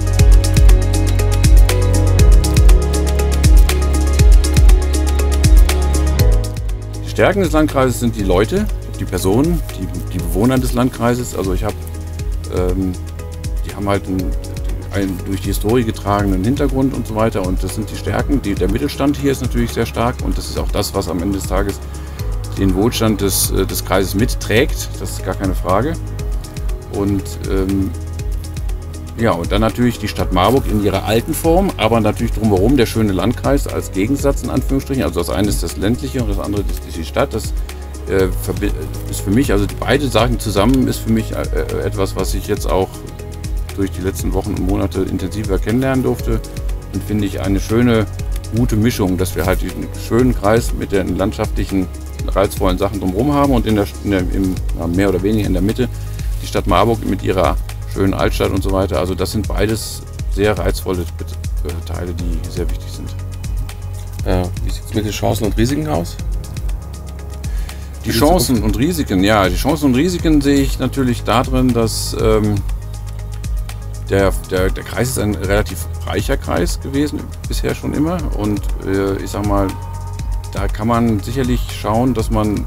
Die Stärken des Landkreises sind die Leute, die Personen, die, die Bewohner des Landkreises. Also ich habe, ähm, die haben halt einen, einen durch die Historie getragenen Hintergrund und so weiter und das sind die Stärken. Die, der Mittelstand hier ist natürlich sehr stark und das ist auch das, was am Ende des Tages den Wohlstand des, des Kreises mitträgt. Das ist gar keine Frage. Und ähm, ja, und dann natürlich die Stadt Marburg in ihrer alten Form, aber natürlich drumherum der schöne Landkreis als Gegensatz in Anführungsstrichen. Also das eine ist das ländliche und das andere ist die Stadt. Das äh, ist für mich, also beide Sachen zusammen ist für mich äh, etwas, was ich jetzt auch durch die letzten Wochen und Monate intensiver kennenlernen durfte und finde ich eine schöne, gute Mischung, dass wir halt diesen schönen Kreis mit den landschaftlichen, reizvollen Sachen drumherum haben und in der, in der im, mehr oder weniger in der Mitte die Stadt Marburg mit ihrer schönen Altstadt und so weiter. Also das sind beides sehr reizvolle Teile, die sehr wichtig sind. Äh, wie sieht es mit den Chancen und Risiken aus? Die Chancen und Risiken, ja, die Chancen und Risiken sehe ich natürlich darin, dass ähm, der, der, der Kreis ist ein relativ reicher Kreis gewesen, bisher schon immer. Und äh, ich sag mal, da kann man sicherlich schauen, dass man,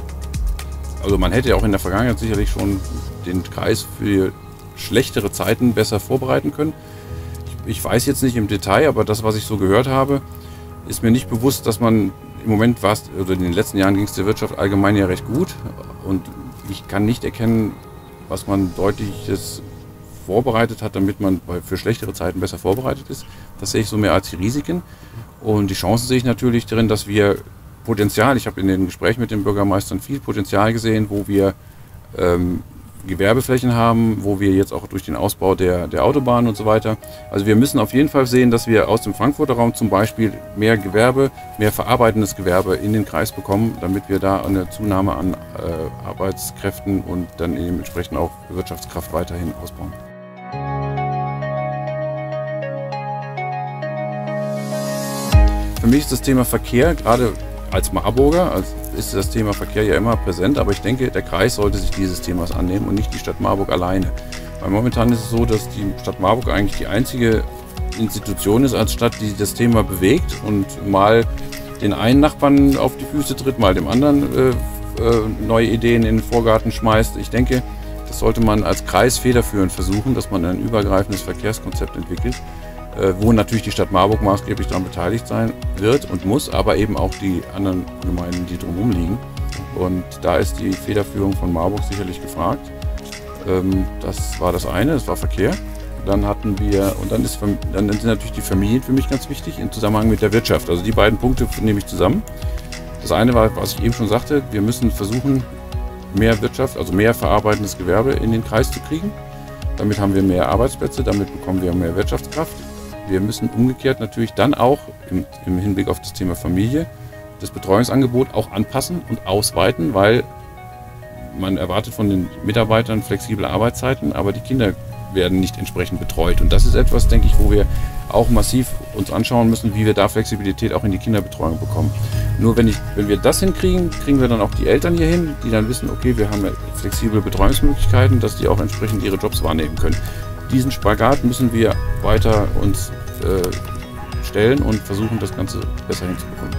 also man hätte ja auch in der Vergangenheit sicherlich schon den Kreis für schlechtere Zeiten besser vorbereiten können. Ich, ich weiß jetzt nicht im Detail, aber das, was ich so gehört habe, ist mir nicht bewusst, dass man im Moment war es, oder in den letzten Jahren ging es der Wirtschaft allgemein ja recht gut und ich kann nicht erkennen, was man deutliches vorbereitet hat, damit man für schlechtere Zeiten besser vorbereitet ist. Das sehe ich so mehr als die Risiken und die Chancen sehe ich natürlich darin, dass wir Potenzial, ich habe in den Gesprächen mit den Bürgermeistern viel Potenzial gesehen, wo wir ähm, Gewerbeflächen haben, wo wir jetzt auch durch den Ausbau der, der Autobahnen und so weiter. Also wir müssen auf jeden Fall sehen, dass wir aus dem Frankfurter Raum zum Beispiel mehr Gewerbe, mehr verarbeitendes Gewerbe in den Kreis bekommen, damit wir da eine Zunahme an äh, Arbeitskräften und dann dementsprechend auch Wirtschaftskraft weiterhin ausbauen. Für mich ist das Thema Verkehr, gerade als Marburger, als ist das Thema Verkehr ja immer präsent, aber ich denke, der Kreis sollte sich dieses Themas annehmen und nicht die Stadt Marburg alleine. Weil momentan ist es so, dass die Stadt Marburg eigentlich die einzige Institution ist als Stadt, die das Thema bewegt und mal den einen Nachbarn auf die Füße tritt, mal dem anderen äh, äh, neue Ideen in den Vorgarten schmeißt. Ich denke, das sollte man als Kreis federführend versuchen, dass man ein übergreifendes Verkehrskonzept entwickelt, wo natürlich die Stadt Marburg maßgeblich daran beteiligt sein wird und muss, aber eben auch die anderen Gemeinden, die drumherum liegen. Und da ist die Federführung von Marburg sicherlich gefragt. Das war das eine, das war Verkehr. Dann hatten wir, und dann, ist, dann sind natürlich die Familien für mich ganz wichtig im Zusammenhang mit der Wirtschaft. Also die beiden Punkte nehme ich zusammen. Das eine war, was ich eben schon sagte, wir müssen versuchen, mehr Wirtschaft, also mehr verarbeitendes Gewerbe in den Kreis zu kriegen. Damit haben wir mehr Arbeitsplätze, damit bekommen wir mehr Wirtschaftskraft. Wir müssen umgekehrt natürlich dann auch im, im Hinblick auf das Thema Familie das Betreuungsangebot auch anpassen und ausweiten, weil man erwartet von den Mitarbeitern flexible Arbeitszeiten, aber die Kinder werden nicht entsprechend betreut. Und das ist etwas, denke ich, wo wir auch massiv uns anschauen müssen, wie wir da Flexibilität auch in die Kinderbetreuung bekommen. Nur wenn, ich, wenn wir das hinkriegen, kriegen wir dann auch die Eltern hier hin, die dann wissen, okay, wir haben ja flexible Betreuungsmöglichkeiten, dass die auch entsprechend ihre Jobs wahrnehmen können. Diesen Spagat müssen wir weiter uns äh, stellen und versuchen, das Ganze besser hinzubekommen.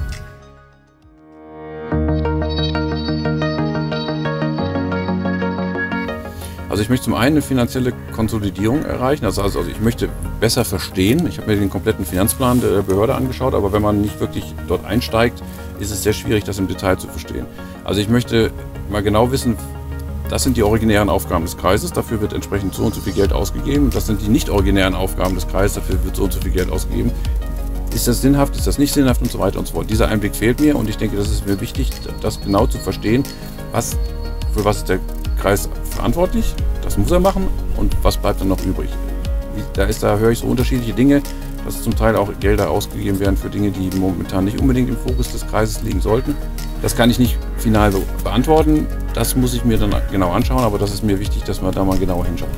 Also ich möchte zum einen eine finanzielle Konsolidierung erreichen, also, also ich möchte besser verstehen. Ich habe mir den kompletten Finanzplan der Behörde angeschaut, aber wenn man nicht wirklich dort einsteigt, ist es sehr schwierig, das im Detail zu verstehen. Also ich möchte mal genau wissen, das sind die originären Aufgaben des Kreises, dafür wird entsprechend so und so viel Geld ausgegeben. Das sind die nicht originären Aufgaben des Kreises, dafür wird so und so viel Geld ausgegeben. Ist das sinnhaft, ist das nicht sinnhaft und so weiter und so fort. Dieser Einblick fehlt mir und ich denke, das ist mir wichtig, das genau zu verstehen, was, für was ist der Kreis verantwortlich, das muss er machen und was bleibt dann noch übrig. Da, ist, da höre ich so unterschiedliche Dinge, dass zum Teil auch Gelder ausgegeben werden für Dinge, die momentan nicht unbedingt im Fokus des Kreises liegen sollten. Das kann ich nicht final so beantworten, das muss ich mir dann genau anschauen, aber das ist mir wichtig, dass wir da mal genauer hinschauen.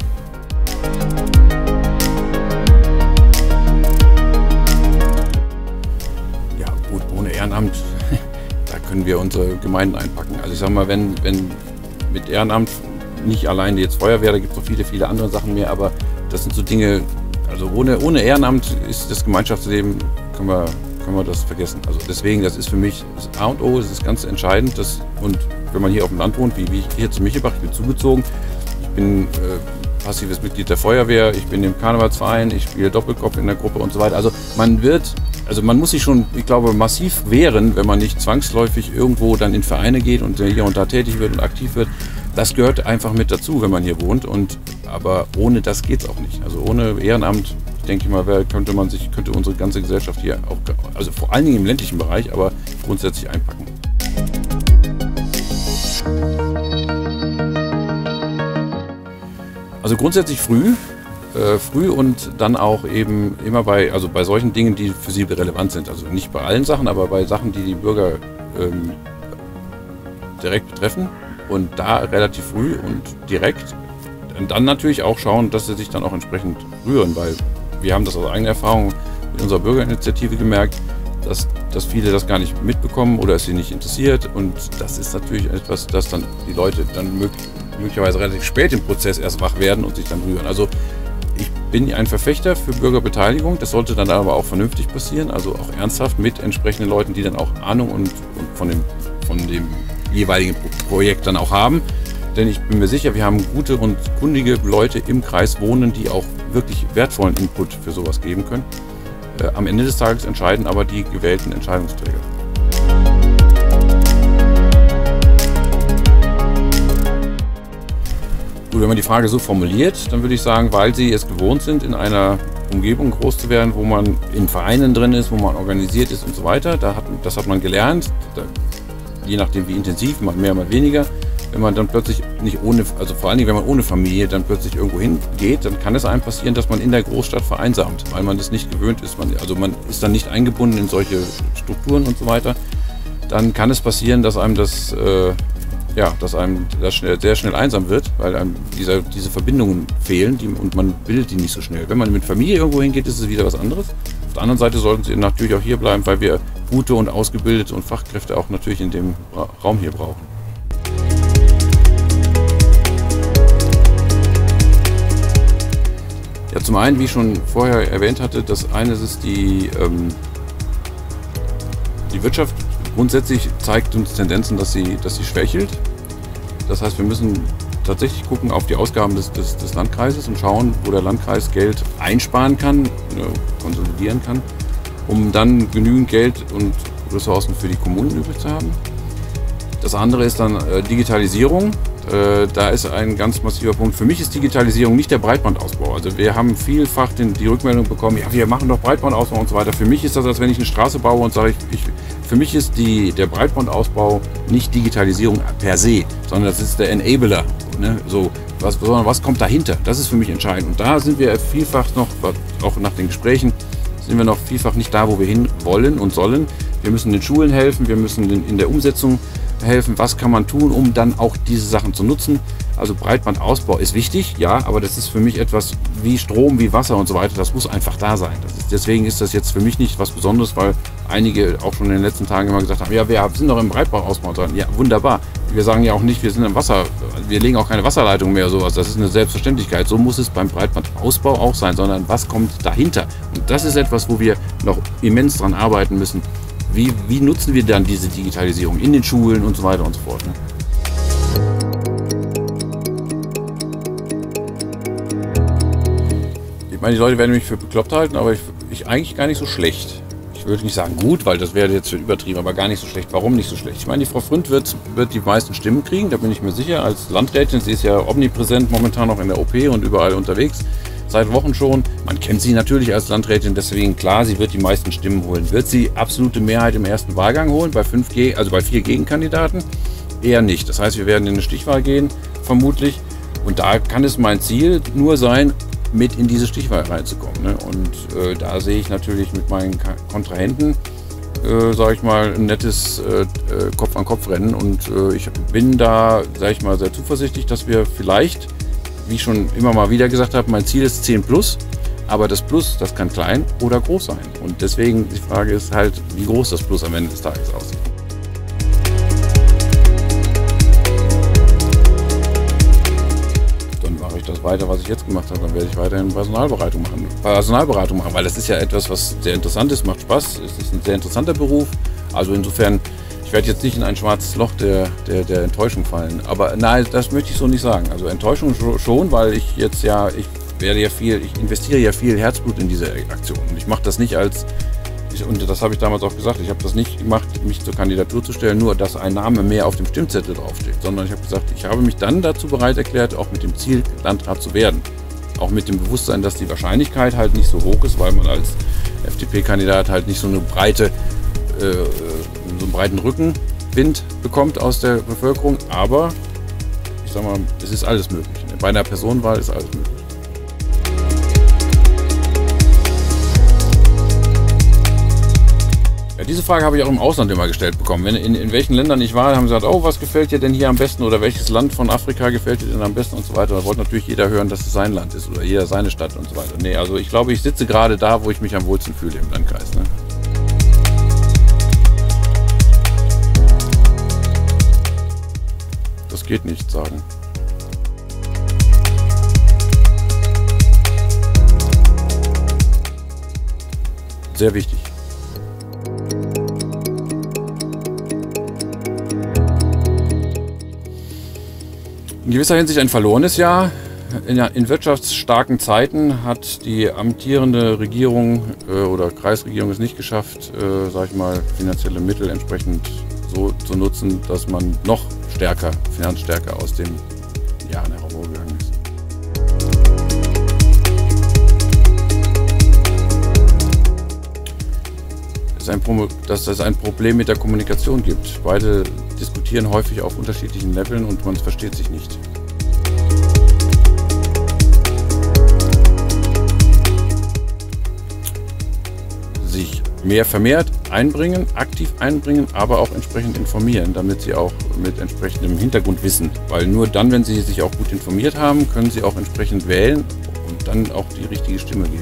Ja gut, ohne Ehrenamt, da können wir unsere Gemeinden einpacken. Also ich sage mal, wenn, wenn mit Ehrenamt, nicht allein jetzt Feuerwehr, da gibt es noch viele, viele andere Sachen mehr, aber das sind so Dinge, also ohne, ohne Ehrenamt ist das Gemeinschaftsleben, können wir, können wir das vergessen. Also deswegen, das ist für mich das A und O, das ist ganz entscheidend. Das, und wenn man hier auf dem Land wohnt, wie, wie ich hier zu Michelbach, ich bin zugezogen, ich bin äh, passives Mitglied der Feuerwehr, ich bin im Karnevalsverein, ich spiele Doppelkopf in der Gruppe und so weiter. Also man wird, also man muss sich schon, ich glaube, massiv wehren, wenn man nicht zwangsläufig irgendwo dann in Vereine geht und hier und da tätig wird und aktiv wird. Das gehört einfach mit dazu, wenn man hier wohnt. Und, aber ohne das geht es auch nicht. Also ohne Ehrenamt, denke ich mal, könnte man sich, könnte unsere ganze Gesellschaft hier auch, also vor allen Dingen im ländlichen Bereich, aber grundsätzlich einpacken. Also grundsätzlich früh, äh, früh und dann auch eben immer bei, also bei solchen Dingen, die für sie relevant sind. Also nicht bei allen Sachen, aber bei Sachen, die die Bürger ähm, direkt betreffen. Und da relativ früh und direkt. Und dann natürlich auch schauen, dass sie sich dann auch entsprechend rühren, weil wir haben das aus eigener Erfahrung mit unserer Bürgerinitiative gemerkt, dass, dass viele das gar nicht mitbekommen oder es sie nicht interessiert. Und das ist natürlich etwas, dass dann die Leute dann möglich, möglicherweise relativ spät im Prozess erst wach werden und sich dann rühren. Also ich bin ein Verfechter für Bürgerbeteiligung. Das sollte dann aber auch vernünftig passieren, also auch ernsthaft mit entsprechenden Leuten, die dann auch Ahnung und, und von dem, von dem jeweiligen Projekt dann auch haben. Denn ich bin mir sicher, wir haben gute und kundige Leute im Kreis wohnen, die auch wirklich wertvollen Input für sowas geben können. Äh, am Ende des Tages entscheiden aber die gewählten Entscheidungsträger. Gut, wenn man die Frage so formuliert, dann würde ich sagen, weil sie es gewohnt sind, in einer Umgebung groß zu werden, wo man in Vereinen drin ist, wo man organisiert ist und so weiter. Da hat, das hat man gelernt. Da, je nachdem wie intensiv, mal mehr, mal weniger. Wenn man dann plötzlich nicht ohne, also vor allen Dingen, wenn man ohne Familie dann plötzlich irgendwo hingeht, dann kann es einem passieren, dass man in der Großstadt vereinsamt, weil man das nicht gewöhnt ist. Man, also man ist dann nicht eingebunden in solche Strukturen und so weiter. Dann kann es passieren, dass einem das, äh, ja, dass einem das schnell, sehr schnell einsam wird, weil einem dieser, diese Verbindungen fehlen die, und man bildet die nicht so schnell. Wenn man mit Familie irgendwo hingeht, ist es wieder was anderes. Auf der anderen Seite sollten sie natürlich auch hier bleiben, weil wir gute und ausgebildete und Fachkräfte auch natürlich in dem Raum hier brauchen. Ja, zum einen, wie ich schon vorher erwähnt hatte, das eine ist die, ähm, die Wirtschaft grundsätzlich zeigt uns Tendenzen, dass sie, dass sie schwächelt. Das heißt, wir müssen tatsächlich gucken auf die Ausgaben des, des, des Landkreises und schauen, wo der Landkreis Geld einsparen kann, ja, konsolidieren kann, um dann genügend Geld und Ressourcen für die Kommunen übrig zu haben. Das andere ist dann äh, Digitalisierung. Äh, da ist ein ganz massiver Punkt. Für mich ist Digitalisierung nicht der Breitbandausbau. Also wir haben vielfach den, die Rückmeldung bekommen, ja, wir machen doch Breitbandausbau und so weiter. Für mich ist das, als wenn ich eine Straße baue und sage, ich, ich, für mich ist die, der Breitbandausbau nicht Digitalisierung per se, sondern das ist der Enabler. Ne? So, was, sondern was kommt dahinter? Das ist für mich entscheidend. Und da sind wir vielfach noch, auch nach den Gesprächen, sind wir noch vielfach nicht da, wo wir hin wollen und sollen, Wir müssen den Schulen helfen, wir müssen in der Umsetzung helfen. Was kann man tun, um dann auch diese Sachen zu nutzen? Also Breitbandausbau ist wichtig, ja, aber das ist für mich etwas wie Strom, wie Wasser und so weiter. Das muss einfach da sein. Das ist, deswegen ist das jetzt für mich nicht was Besonderes, weil einige auch schon in den letzten Tagen immer gesagt haben, ja, wir sind doch im Breitbandausbau dran. Ja, wunderbar. Wir sagen ja auch nicht, wir sind im Wasser, wir legen auch keine Wasserleitung mehr oder sowas. Das ist eine Selbstverständlichkeit. So muss es beim Breitbandausbau auch sein, sondern was kommt dahinter? Und das ist etwas, wo wir noch immens dran arbeiten müssen. Wie, wie nutzen wir dann diese Digitalisierung in den Schulen und so weiter und so fort? Ne? Ich meine, die Leute werden mich für bekloppt halten, aber ich, ich eigentlich gar nicht so schlecht. Ich würde nicht sagen gut, weil das wäre jetzt übertrieben, aber gar nicht so schlecht. Warum nicht so schlecht? Ich meine, die Frau Fründ wird, wird die meisten Stimmen kriegen, da bin ich mir sicher. Als Landrätin, sie ist ja omnipräsent momentan noch in der O P und überall unterwegs. Seit Wochen schon. Man kennt sie natürlich als Landrätin, deswegen klar, sie wird die meisten Stimmen holen. Wird sie absolute Mehrheit im ersten Wahlgang holen, bei fünf G, also bei vier Gegenkandidaten? Eher nicht. Das heißt, wir werden in eine Stichwahl gehen, vermutlich. Und da kann es mein Ziel nur sein, mit in diese Stichwahl reinzukommen. Ne? Und äh, da sehe ich natürlich mit meinen Kontrahenten, äh, sage ich mal, ein nettes äh, Kopf-an-Kopf-Rennen. Und äh, ich bin da, sage ich mal, sehr zuversichtlich, dass wir vielleicht, wie ich schon immer mal wieder gesagt habe, mein Ziel ist zehn plus, aber das Plus, das kann klein oder groß sein. Und deswegen die Frage ist halt, wie groß das Plus am Ende des Tages aussieht. Dann mache ich das weiter, was ich jetzt gemacht habe. Dann werde ich weiterhin Personalberatung machen. Personalberatung machen, weil das ist ja etwas, was sehr interessant ist, macht Spaß. Es ist ein sehr interessanter Beruf. Also insofern, ich werde jetzt nicht in ein schwarzes Loch der, der, der Enttäuschung fallen. Aber nein, das möchte ich so nicht sagen. Also Enttäuschung schon, weil ich jetzt ja, ich werde ja viel, ich investiere ja viel Herzblut in diese Aktion. Und ich mache das nicht als, ich, und das habe ich damals auch gesagt, ich habe das nicht gemacht, mich zur Kandidatur zu stellen, nur dass ein Name mehr auf dem Stimmzettel draufsteht. Sondern ich habe gesagt, ich habe mich dann dazu bereit erklärt, auch mit dem Ziel, Landrat zu werden. Auch mit dem Bewusstsein, dass die Wahrscheinlichkeit halt nicht so hoch ist, weil man als F D P-Kandidat halt nicht so eine breite äh, so einen breiten Rückenwind bekommt aus der Bevölkerung, aber ich sag mal, es ist alles möglich. Bei einer Personenwahl ist alles möglich. Ja, diese Frage habe ich auch im Ausland immer gestellt bekommen. Wenn, in, in welchen Ländern ich war, haben sie gesagt, oh, was gefällt dir denn hier am besten oder welches Land von Afrika gefällt dir denn am besten und so weiter. Da wollte natürlich jeder hören, dass es sein Land ist oder jeder seine Stadt und so weiter. Nee, also ich glaube, ich sitze gerade da, wo ich mich am wohlsten fühle im Landkreis. Ne? Das geht nicht sagen. Sehr wichtig. In gewisser Hinsicht ein verlorenes Jahr. In, in wirtschaftsstarken Zeiten hat die amtierende Regierung äh, oder Kreisregierung es nicht geschafft, äh, sag ich mal, finanzielle Mittel entsprechend so zu nutzen, dass man noch stärker, finanzstärker aus den Jahren hervorgegangen ist. Das ist, ein, dass es ein Problem mit der Kommunikation gibt. Beide diskutieren häufig auf unterschiedlichen Leveln und man versteht sich nicht. Sich mehr vermehrt einbringen, aktiv einbringen, aber auch entsprechend informieren, damit sie auch mit entsprechendem Hintergrundwissen, weil nur dann, wenn sie sich auch gut informiert haben, können sie auch entsprechend wählen und dann auch die richtige Stimme geben.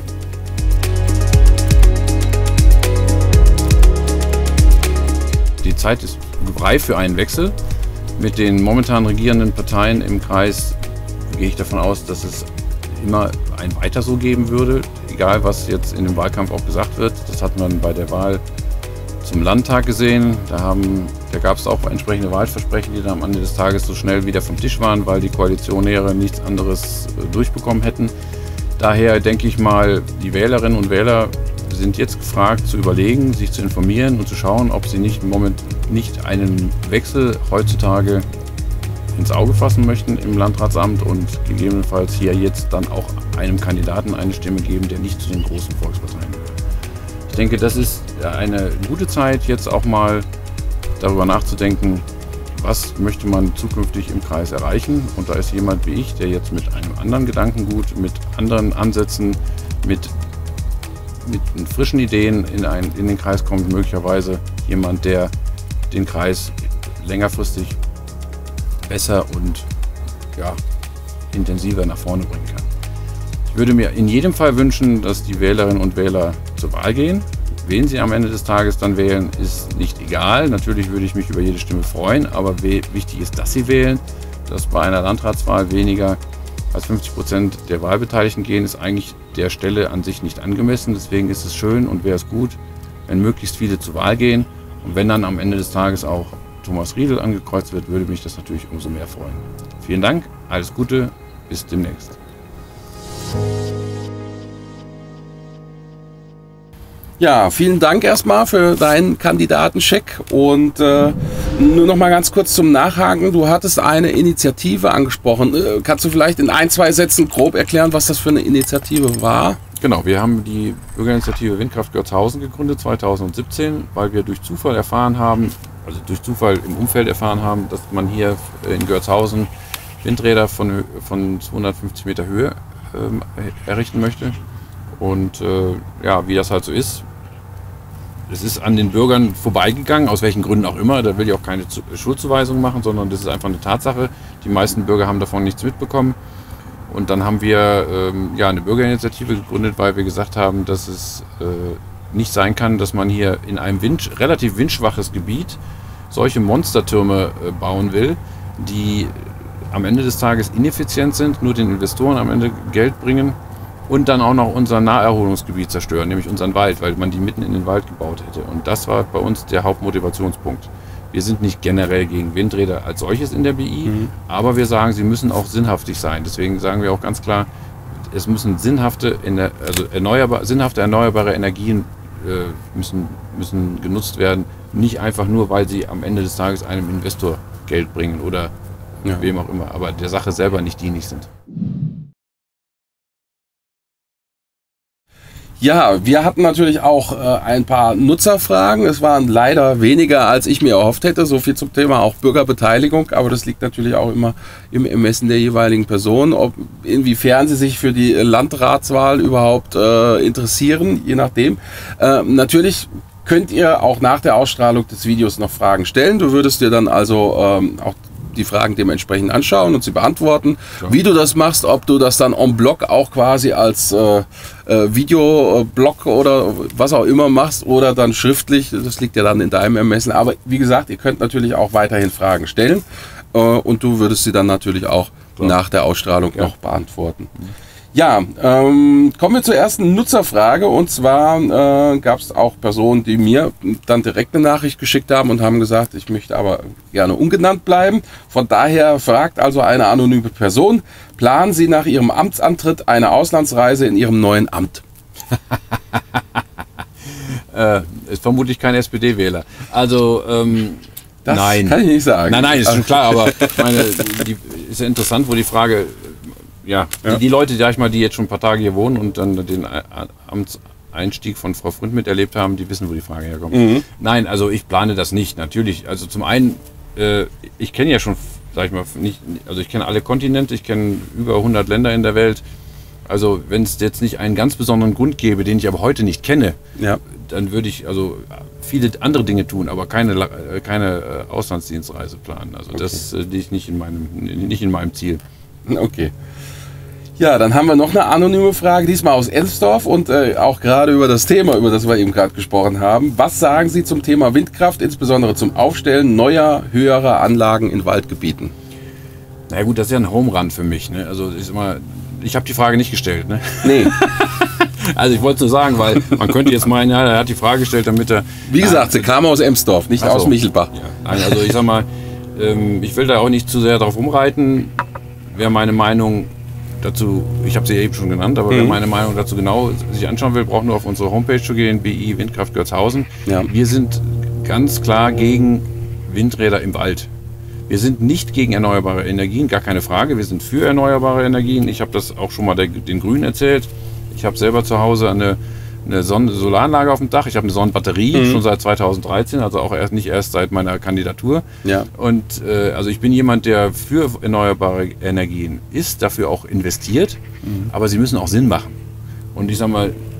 Die Zeit ist reif für einen Wechsel. Mit den momentan regierenden Parteien im Kreis gehe ich davon aus, dass es immer ein Weiter so geben würde, egal was jetzt in dem Wahlkampf auch gesagt wird. Das hat man bei der Wahl zum Landtag gesehen. Da, haben, da gab es auch entsprechende Wahlversprechen, die dann am Ende des Tages so schnell wieder vom Tisch waren, weil die Koalitionäre nichts anderes durchbekommen hätten. Daher denke ich mal, die Wählerinnen und Wähler sind jetzt gefragt zu überlegen, sich zu informieren und zu schauen, ob sie nicht im Moment nicht einen Wechsel heutzutage ins Auge fassen möchten im Landratsamt und gegebenenfalls hier jetzt dann auch einem Kandidaten eine Stimme geben, der nicht zu den großen Volksparteien gehört. Ich denke, das ist eine gute Zeit, jetzt auch mal darüber nachzudenken, was möchte man zukünftig im Kreis erreichen. Und da ist jemand wie ich, der jetzt mit einem anderen Gedankengut, mit anderen Ansätzen, mit mit frischen Ideen in, ein, in den Kreis kommt, möglicherweise jemand, der den Kreis längerfristig besser und ja, intensiver nach vorne bringen kann. Ich würde mir in jedem Fall wünschen, dass die Wählerinnen und Wähler zur Wahl gehen. Wen sie am Ende des Tages dann wählen, ist nicht egal. Natürlich würde ich mich über jede Stimme freuen, aber wichtig ist, dass sie wählen. Dass bei einer Landratswahl weniger als fünfzig Prozent der Wahlbeteiligten gehen, ist eigentlich der Stelle an sich nicht angemessen. Deswegen ist es schön und wäre es gut, wenn möglichst viele zur Wahl gehen. Und wenn dann am Ende des Tages auch Thomas Riedl angekreuzt wird, würde mich das natürlich umso mehr freuen. Vielen Dank, alles Gute, bis demnächst. Ja, vielen Dank erstmal für deinen Kandidatencheck und äh, nur noch mal ganz kurz zum Nachhaken. Du hattest eine Initiative angesprochen. Äh, kannst du vielleicht in ein, zwei Sätzen grob erklären, was das für eine Initiative war? Genau, wir haben die Bürgerinitiative Windkraft Görzhausen gegründet zweitausendsiebzehn, weil wir durch Zufall erfahren haben, also durch Zufall im Umfeld erfahren haben, dass man hier in Görzhausen Windräder von, von zweihundertfünfzig Meter Höhe ähm, errichten möchte. Und äh, ja, wie das halt so ist, es ist an den Bürgern vorbeigegangen, aus welchen Gründen auch immer. Da will ich auch keine Schuldzuweisung machen, sondern das ist einfach eine Tatsache. Die meisten Bürger haben davon nichts mitbekommen. Und dann haben wir ähm, ja, eine Bürgerinitiative gegründet, weil wir gesagt haben, dass es äh, nicht sein kann, dass man hier in einem Wind, relativ windschwaches Gebiet solche Monstertürme äh, bauen will, die am Ende des Tages ineffizient sind, nur den Investoren am Ende Geld bringen und dann auch noch unser Naherholungsgebiet zerstören, nämlich unseren Wald, weil man die mitten in den Wald gebaut hätte. Und das war bei uns der Hauptmotivationspunkt. Wir sind nicht generell gegen Windräder als solches in der B I, mhm. aber wir sagen, sie müssen auch sinnhaftig sein. Deswegen sagen wir auch ganz klar, es müssen sinnhafte, also erneuerbar, sinnhafte erneuerbare Energien äh, müssen, müssen genutzt werden. Nicht einfach nur, weil sie am Ende des Tages einem Investor Geld bringen oder ja. wem auch immer, aber der Sache selber nicht dienlich sind. Ja, wir hatten natürlich auch äh, ein paar Nutzerfragen. Es waren leider weniger, als ich mir erhofft hätte. So viel zum Thema auch Bürgerbeteiligung. Aber das liegt natürlich auch immer im Ermessen der jeweiligen Person, ob, inwiefern sie sich für die Landratswahl überhaupt äh, interessieren, je nachdem. Äh, natürlich könnt ihr auch nach der Ausstrahlung des Videos noch Fragen stellen. Du würdest dir dann also ähm, auch die Fragen dementsprechend anschauen und sie beantworten. Ja. Wie du das machst, ob du das dann en bloc auch quasi als äh, äh, Videoblog oder was auch immer machst oder dann schriftlich, das liegt ja dann in deinem Ermessen. Aber wie gesagt, ihr könnt natürlich auch weiterhin Fragen stellen äh, und du würdest sie dann natürlich auch Klar. nach der Ausstrahlung ja. noch beantworten. Mhm. Ja, ähm, kommen wir zur ersten Nutzerfrage und zwar äh, gab es auch Personen, die mir dann direkt eine Nachricht geschickt haben und haben gesagt, ich möchte aber gerne ungenannt bleiben. Von daher fragt also eine anonyme Person, planen Sie nach Ihrem Amtsantritt eine Auslandsreise in Ihrem neuen Amt? äh, ist vermutlich kein S P D-Wähler. Also, ähm, das nein. kann ich nicht sagen. Nein, nein, ist schon klar, aber ich meine, die, ist ja interessant, wo die Frage... Ja, ja. Die, die Leute, sag ich mal, die jetzt schon ein paar Tage hier wohnen und dann den Amtseinstieg von Frau Fründ miterlebt haben, die wissen, wo die Frage herkommt. Mhm. Nein, also ich plane das nicht, natürlich. Also zum einen, äh, ich kenne ja schon, sag ich mal, nicht, also ich kenne alle Kontinente, ich kenne über hundert Länder in der Welt. Also wenn es jetzt nicht einen ganz besonderen Grund gäbe, den ich aber heute nicht kenne, ja. dann würde ich also viele andere Dinge tun, aber keine, keine Auslandsdienstreise planen. Also okay. das äh, liegt nicht in meinem, nicht in meinem Ziel. Okay. Ja, dann haben wir noch eine anonyme Frage, diesmal aus Elsdorf und äh, auch gerade über das Thema, über das wir eben gerade gesprochen haben. Was sagen Sie zum Thema Windkraft, insbesondere zum Aufstellen neuer, höherer Anlagen in Waldgebieten? Na ja, gut, das ist ja ein Home Run für mich. Ne? Also ist immer, ich habe die Frage nicht gestellt. Ne? Nee. Also ich wollte nur sagen, weil man könnte jetzt meinen, ja, er hat die Frage gestellt, damit er... Wie gesagt, sie kam aus Emsdorf, nicht so. aus Michelbach. Ja. Also ich sag mal, ähm, ich will da auch nicht zu sehr drauf umreiten. Wer meine Meinung... dazu, ich habe sie eben schon genannt, aber mhm. wer meine Meinung dazu genau sich anschauen will, braucht nur auf unsere Homepage zu gehen, B I Windkraft Görzhausen. Ja. Wir sind ganz klar gegen Windräder im Wald. Wir sind nicht gegen erneuerbare Energien, gar keine Frage. Wir sind für erneuerbare Energien. Ich habe das auch schon mal der, den Grünen erzählt. Ich habe selber zu Hause eine, eine Sonnen- Solaranlage auf dem Dach. Ich habe eine Sonnenbatterie, mhm. schon seit zweitausenddreizehn, also auch erst nicht erst seit meiner Kandidatur. Ja. Und äh, also ich bin jemand, der für erneuerbare Energien ist, dafür auch investiert, mhm. aber sie müssen auch Sinn machen. Und ich sage mal,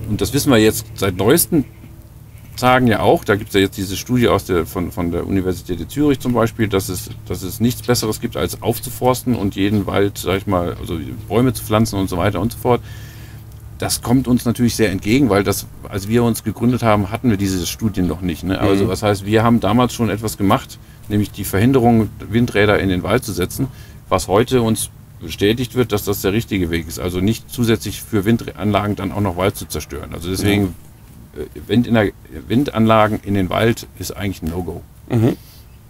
und das wissen wir jetzt seit neuesten Tagen ja auch, da gibt es ja jetzt diese Studie aus der, von, von der Universität Zürich zum Beispiel, dass es, dass es nichts Besseres gibt, als aufzuforsten und jeden Wald, sag ich mal, also Bäume zu pflanzen und so weiter und so fort. Das kommt uns natürlich sehr entgegen, weil das, als wir uns gegründet haben, hatten wir diese Studien noch nicht. Ne? Also das heißt, wir haben damals schon etwas gemacht, nämlich die Verhinderung, Windräder in den Wald zu setzen, was heute uns bestätigt wird, dass das der richtige Weg ist. Also nicht zusätzlich für Windanlagen dann auch noch Wald zu zerstören. Also deswegen ja. Wind in der, Windanlagen in den Wald ist eigentlich ein No-Go. Mhm.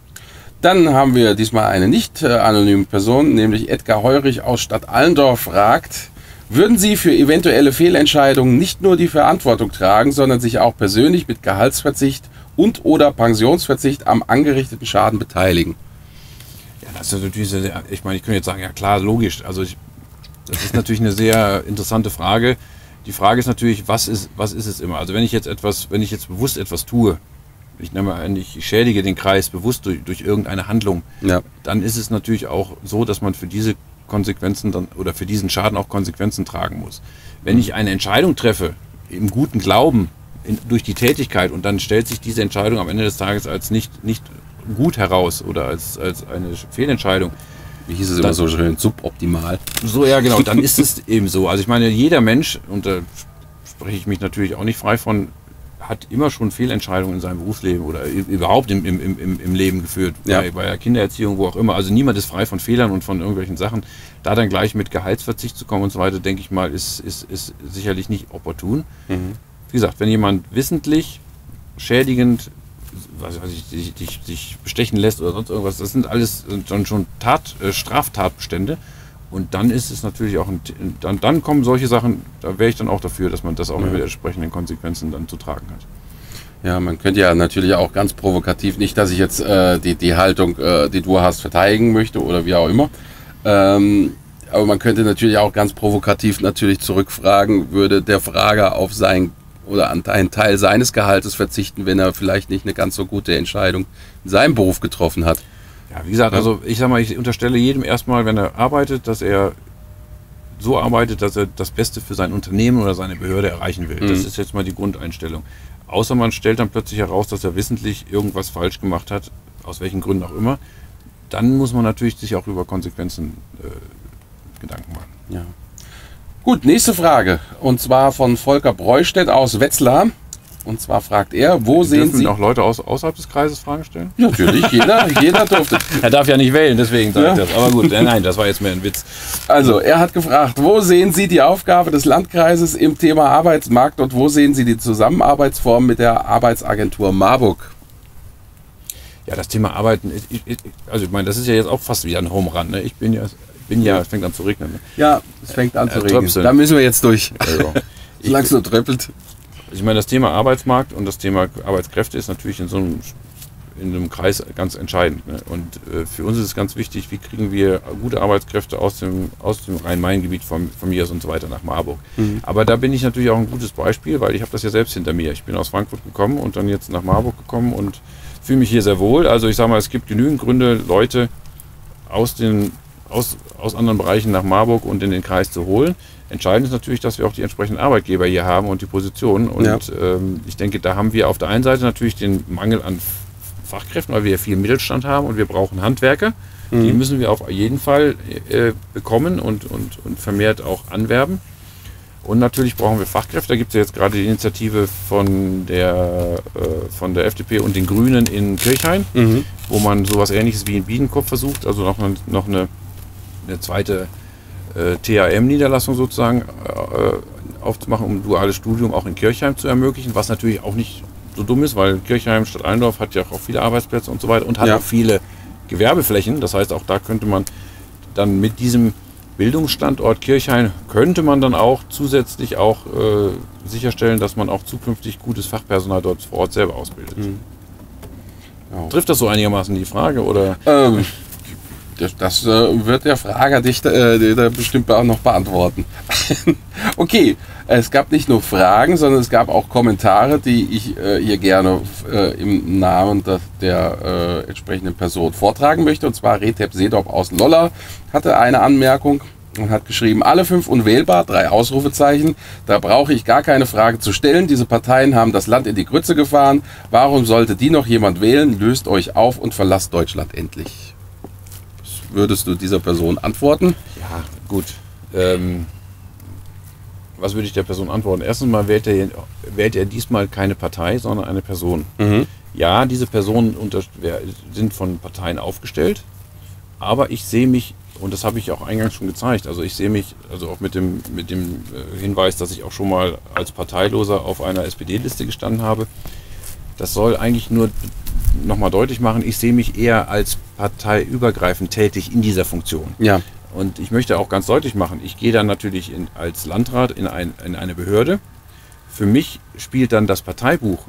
Dann haben wir diesmal eine nicht äh, anonyme Person, nämlich Edgar Heurich aus Stadt Allendorf fragt, würden Sie für eventuelle Fehlentscheidungen nicht nur die Verantwortung tragen, sondern sich auch persönlich mit Gehaltsverzicht und oder Pensionsverzicht am angerichteten Schaden beteiligen? Ja, das ist natürlich sehr, ich meine, ich könnte jetzt sagen, ja klar, logisch. Also ich, das ist natürlich eine sehr interessante Frage. Die Frage ist natürlich, was ist, was ist es immer? Also wenn ich jetzt etwas, wenn ich jetzt bewusst etwas tue, ich nehme an, ich schädige den Kreis bewusst durch, durch irgendeine Handlung, ja. dann ist es natürlich auch so, dass man für diese Konsequenzen dann oder für diesen Schaden auch Konsequenzen tragen muss. Wenn ich eine Entscheidung treffe, im guten Glauben, in, durch die Tätigkeit und dann stellt sich diese Entscheidung am Ende des Tages als nicht, nicht gut heraus oder als, als eine Fehlentscheidung, wie hieß es immer so schön, suboptimal. So, ja genau, dann ist es eben so. Also ich meine, jeder Mensch, und da spreche ich mich natürlich auch nicht frei von, hat immer schon Fehlentscheidungen in seinem Berufsleben oder überhaupt im, im, im, im Leben geführt, ja. bei, bei der Kindererziehung, wo auch immer. Also niemand ist frei von Fehlern und von irgendwelchen Sachen. Da dann gleich mit Gehaltsverzicht zu kommen und so weiter, denke ich mal, ist, ist, ist sicherlich nicht opportun. Mhm. Wie gesagt, wenn jemand wissentlich, schädigend, was weiß ich, sich, sich, sich bestechen lässt oder sonst irgendwas, das sind alles dann schon Tat, äh, Straftatbestände. Und dann ist es natürlich auch, ein, dann, dann kommen solche Sachen, da wäre ich dann auch dafür, dass man das auch ja. mit entsprechenden Konsequenzen dann zu tragen hat. Ja, man könnte ja natürlich auch ganz provokativ, nicht, dass ich jetzt äh, die, die Haltung, äh, die du hast, verteidigen möchte oder wie auch immer. Ähm, aber man könnte natürlich auch ganz provokativ natürlich zurückfragen, würde der Frager auf sein oder an einen Teil seines Gehaltes verzichten, wenn er vielleicht nicht eine ganz so gute Entscheidung in seinem Beruf getroffen hat. Ja, wie gesagt, also ich sag mal, ich unterstelle jedem erstmal, wenn er arbeitet, dass er so arbeitet, dass er das Beste für sein Unternehmen oder seine Behörde erreichen will. Mhm. Das ist jetzt mal die Grundeinstellung. Außer man stellt dann plötzlich heraus, dass er wissentlich irgendwas falsch gemacht hat, aus welchen Gründen auch immer. Dann muss man natürlich sich auch über Konsequenzen äh, Gedanken machen. Ja. Gut, nächste Frage. Und zwar von Volker Breustedt aus Wetzlar. Und zwar fragt er, wo Sie sehen dürfen Sie... auch Leute aus, außerhalb des Kreises Fragen stellen? Natürlich, jeder, jeder durfte. Er darf ja nicht wählen, deswegen sage ich das. Aber gut, nein, das war jetzt mehr ein Witz. Also, er hat gefragt, wo sehen Sie die Aufgabe des Landkreises im Thema Arbeitsmarkt und wo sehen Sie die Zusammenarbeitsform mit der Arbeitsagentur Marburg? Ja, das Thema Arbeiten, ich, ich, also ich meine, das ist ja jetzt auch fast wie ein Home Run. Ne? Ich bin ja, bin ja, es fängt an zu regnen. Ne? Ja, es fängt an zu regnen. Da müssen wir jetzt durch. Also, solange es nur tröppelt. Ich meine, das Thema Arbeitsmarkt und das Thema Arbeitskräfte ist natürlich in so einem, in einem Kreis ganz entscheidend. Ne? Und äh, für uns ist es ganz wichtig, wie kriegen wir gute Arbeitskräfte aus dem, aus dem Rhein-Main-Gebiet von, von mir und so weiter nach Marburg. Mhm. Aber da bin ich natürlich auch ein gutes Beispiel, weil ich habe das ja selbst hinter mir. Ich bin aus Frankfurt gekommen und dann jetzt nach Marburg gekommen und fühle mich hier sehr wohl. Also ich sage mal, es gibt genügend Gründe, Leute aus, den, aus, aus anderen Bereichen nach Marburg und in den Kreis zu holen. Entscheidend ist natürlich, dass wir auch die entsprechenden Arbeitgeber hier haben und die Positionen. Und ja. ähm, ich denke, da haben wir auf der einen Seite natürlich den Mangel an Fachkräften, weil wir hier viel Mittelstand haben und wir brauchen Handwerker. Mhm. Die müssen wir auf jeden Fall äh, bekommen und, und, und vermehrt auch anwerben. Und natürlich brauchen wir Fachkräfte. Da gibt es ja jetzt gerade die Initiative von der, äh, von der F D P und den Grünen in Kirchhain, mhm. wo man sowas Ähnliches wie in Biedenkopf versucht, also noch eine, noch eine, eine zweite T A M-Niederlassung sozusagen äh, aufzumachen, um ein duales Studium auch in Kirchheim zu ermöglichen, was natürlich auch nicht so dumm ist, weil Kirchheim, Stadt Allendorf hat ja auch viele Arbeitsplätze und so weiter und hat ja. auch viele Gewerbeflächen. Das heißt, auch da könnte man dann mit diesem Bildungsstandort Kirchheim, könnte man dann auch zusätzlich auch äh, sicherstellen, dass man auch zukünftig gutes Fachpersonal dort vor Ort selber ausbildet. Mhm. Ja. Trifft das so einigermaßen die Frage, oder? Ähm. Das, das äh, wird der Frager dich äh, da bestimmt auch noch beantworten. Okay, es gab nicht nur Fragen, sondern es gab auch Kommentare, die ich äh, hier gerne äh, im Namen der, der äh, entsprechenden Person vortragen möchte. Und zwar Retep Sedop aus Lolla hatte eine Anmerkung. und hat geschrieben, alle fünf unwählbar, drei Ausrufezeichen. Da brauche ich gar keine Frage zu stellen. Diese Parteien haben das Land in die Grütze gefahren. Warum sollte die noch jemand wählen? Löst euch auf und verlasst Deutschland endlich. Was würdest du dieser Person antworten? Ja, gut. Ähm, was würde ich der Person antworten? Erstens mal wählt er, wählt er diesmal keine Partei, sondern eine Person. Mhm. Ja, diese Personen unter, sind von Parteien aufgestellt, aber ich sehe mich, und das habe ich auch eingangs schon gezeigt, also ich sehe mich, also auch mit dem, mit dem Hinweis, dass ich auch schon mal als Parteiloser auf einer S P D-Liste gestanden habe, das soll eigentlich nur nochmal deutlich machen, ich sehe mich eher als parteiübergreifend tätig in dieser Funktion. Ja. Und ich möchte auch ganz deutlich machen, ich gehe dann natürlich in, als Landrat in, ein, in eine Behörde. Für mich spielt dann das Parteibuch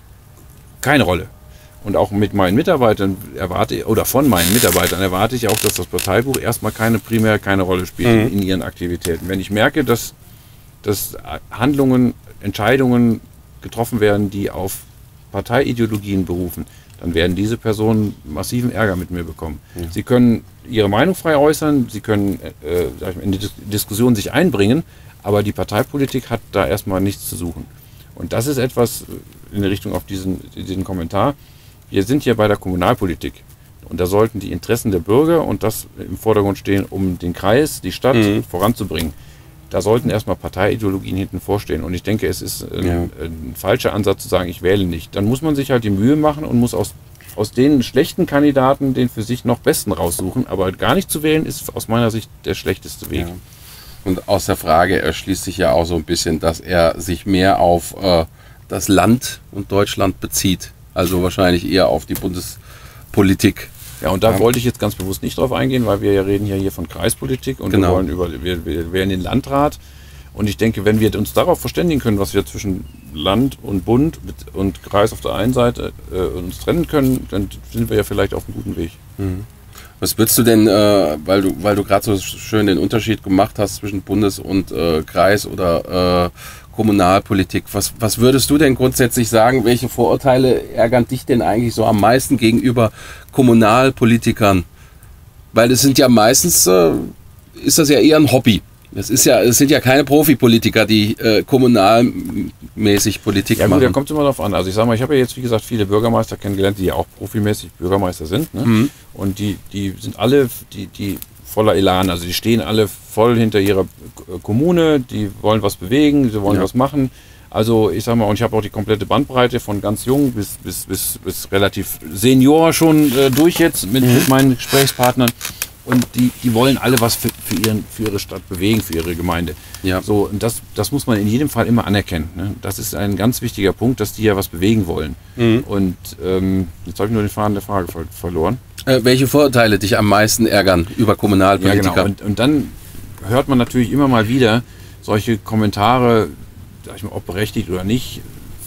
keine Rolle. Und auch mit meinen Mitarbeitern erwarte oder von meinen Mitarbeitern erwarte ich auch, dass das Parteibuch erstmal keine primär keine Rolle spielt mhm. in, in ihren Aktivitäten. Wenn ich merke, dass, dass Handlungen, Entscheidungen getroffen werden, die auf Parteiideologien berufen, dann werden diese Personen massiven Ärger mit mir bekommen. Ja. Sie können ihre Meinung frei äußern, sie können äh, in die Diskussion sich einbringen, aber die Parteipolitik hat da erstmal nichts zu suchen. Und das ist etwas in Richtung auf diesen, diesen Kommentar. Wir sind hier bei der Kommunalpolitik und da sollten die Interessen der Bürger und das im Vordergrund stehen, um den Kreis, die Stadt mhm. voranzubringen. Da sollten erstmal Parteiideologien hinten vorstehen. Und ich denke, es ist ein, ja. ein falscher Ansatz zu sagen, ich wähle nicht. Dann muss man sich halt die Mühe machen und muss aus, aus den schlechten Kandidaten den für sich noch besten raussuchen. Aber gar nicht zu wählen ist aus meiner Sicht der schlechteste Weg. Ja. Und aus der Frage erschließt sich ja auch so ein bisschen, dass er sich mehr auf äh, das Land und Deutschland bezieht. Also wahrscheinlich eher auf die Bundespolitik. Ja, und da ja. wollte ich jetzt ganz bewusst nicht drauf eingehen, weil wir ja reden ja hier von Kreispolitik und genau. wir wollen über, wir, wir wählen den Landrat. Und ich denke, wenn wir uns darauf verständigen können, was wir zwischen Land und Bund mit, und Kreis auf der einen Seite äh, uns trennen können, dann sind wir ja vielleicht auf einem guten Weg. Mhm. Was würdest du denn, äh, weil du, weil du gerade so schön den Unterschied gemacht hast zwischen Bundes- und äh, Kreis oder äh, Kommunalpolitik, was, was würdest du denn grundsätzlich sagen, welche Vorurteile ärgern dich denn eigentlich so am meisten gegenüber Kommunalpolitikern? Weil es sind ja meistens, äh, ist das ja eher ein Hobby. Es ist ja, es sind ja keine Profipolitiker, die äh, kommunalmäßig Politik ja, gut, machen. Ja, kommt immer darauf an. Also ich sage mal, ich habe ja jetzt wie gesagt viele Bürgermeister kennengelernt, die ja auch profimäßig Bürgermeister sind. Ne? Mhm. Und die, die sind alle, die, die voller Elan. Also die stehen alle voll hinter ihrer Kommune, die wollen was bewegen, sie wollen ja. was machen. Also ich sage mal, und ich habe auch die komplette Bandbreite von ganz jung bis, bis, bis, bis relativ Senior schon äh, durch jetzt mit, mhm. mit meinen Gesprächspartnern. Und die, die wollen alle was für, für, ihren, für ihre Stadt bewegen, für ihre Gemeinde. Ja. So, und das, das muss man in jedem Fall immer anerkennen. Ne? Das ist ein ganz wichtiger Punkt, dass die ja was bewegen wollen. Mhm. Und ähm, jetzt habe ich nur den Faden der Frage ver verloren. Äh, welche Vorurteile dich am meisten ärgern über Kommunalpolitiker? Ja, genau. und, und dann hört man natürlich immer mal wieder solche Kommentare, sag ich mal, ob berechtigt oder nicht,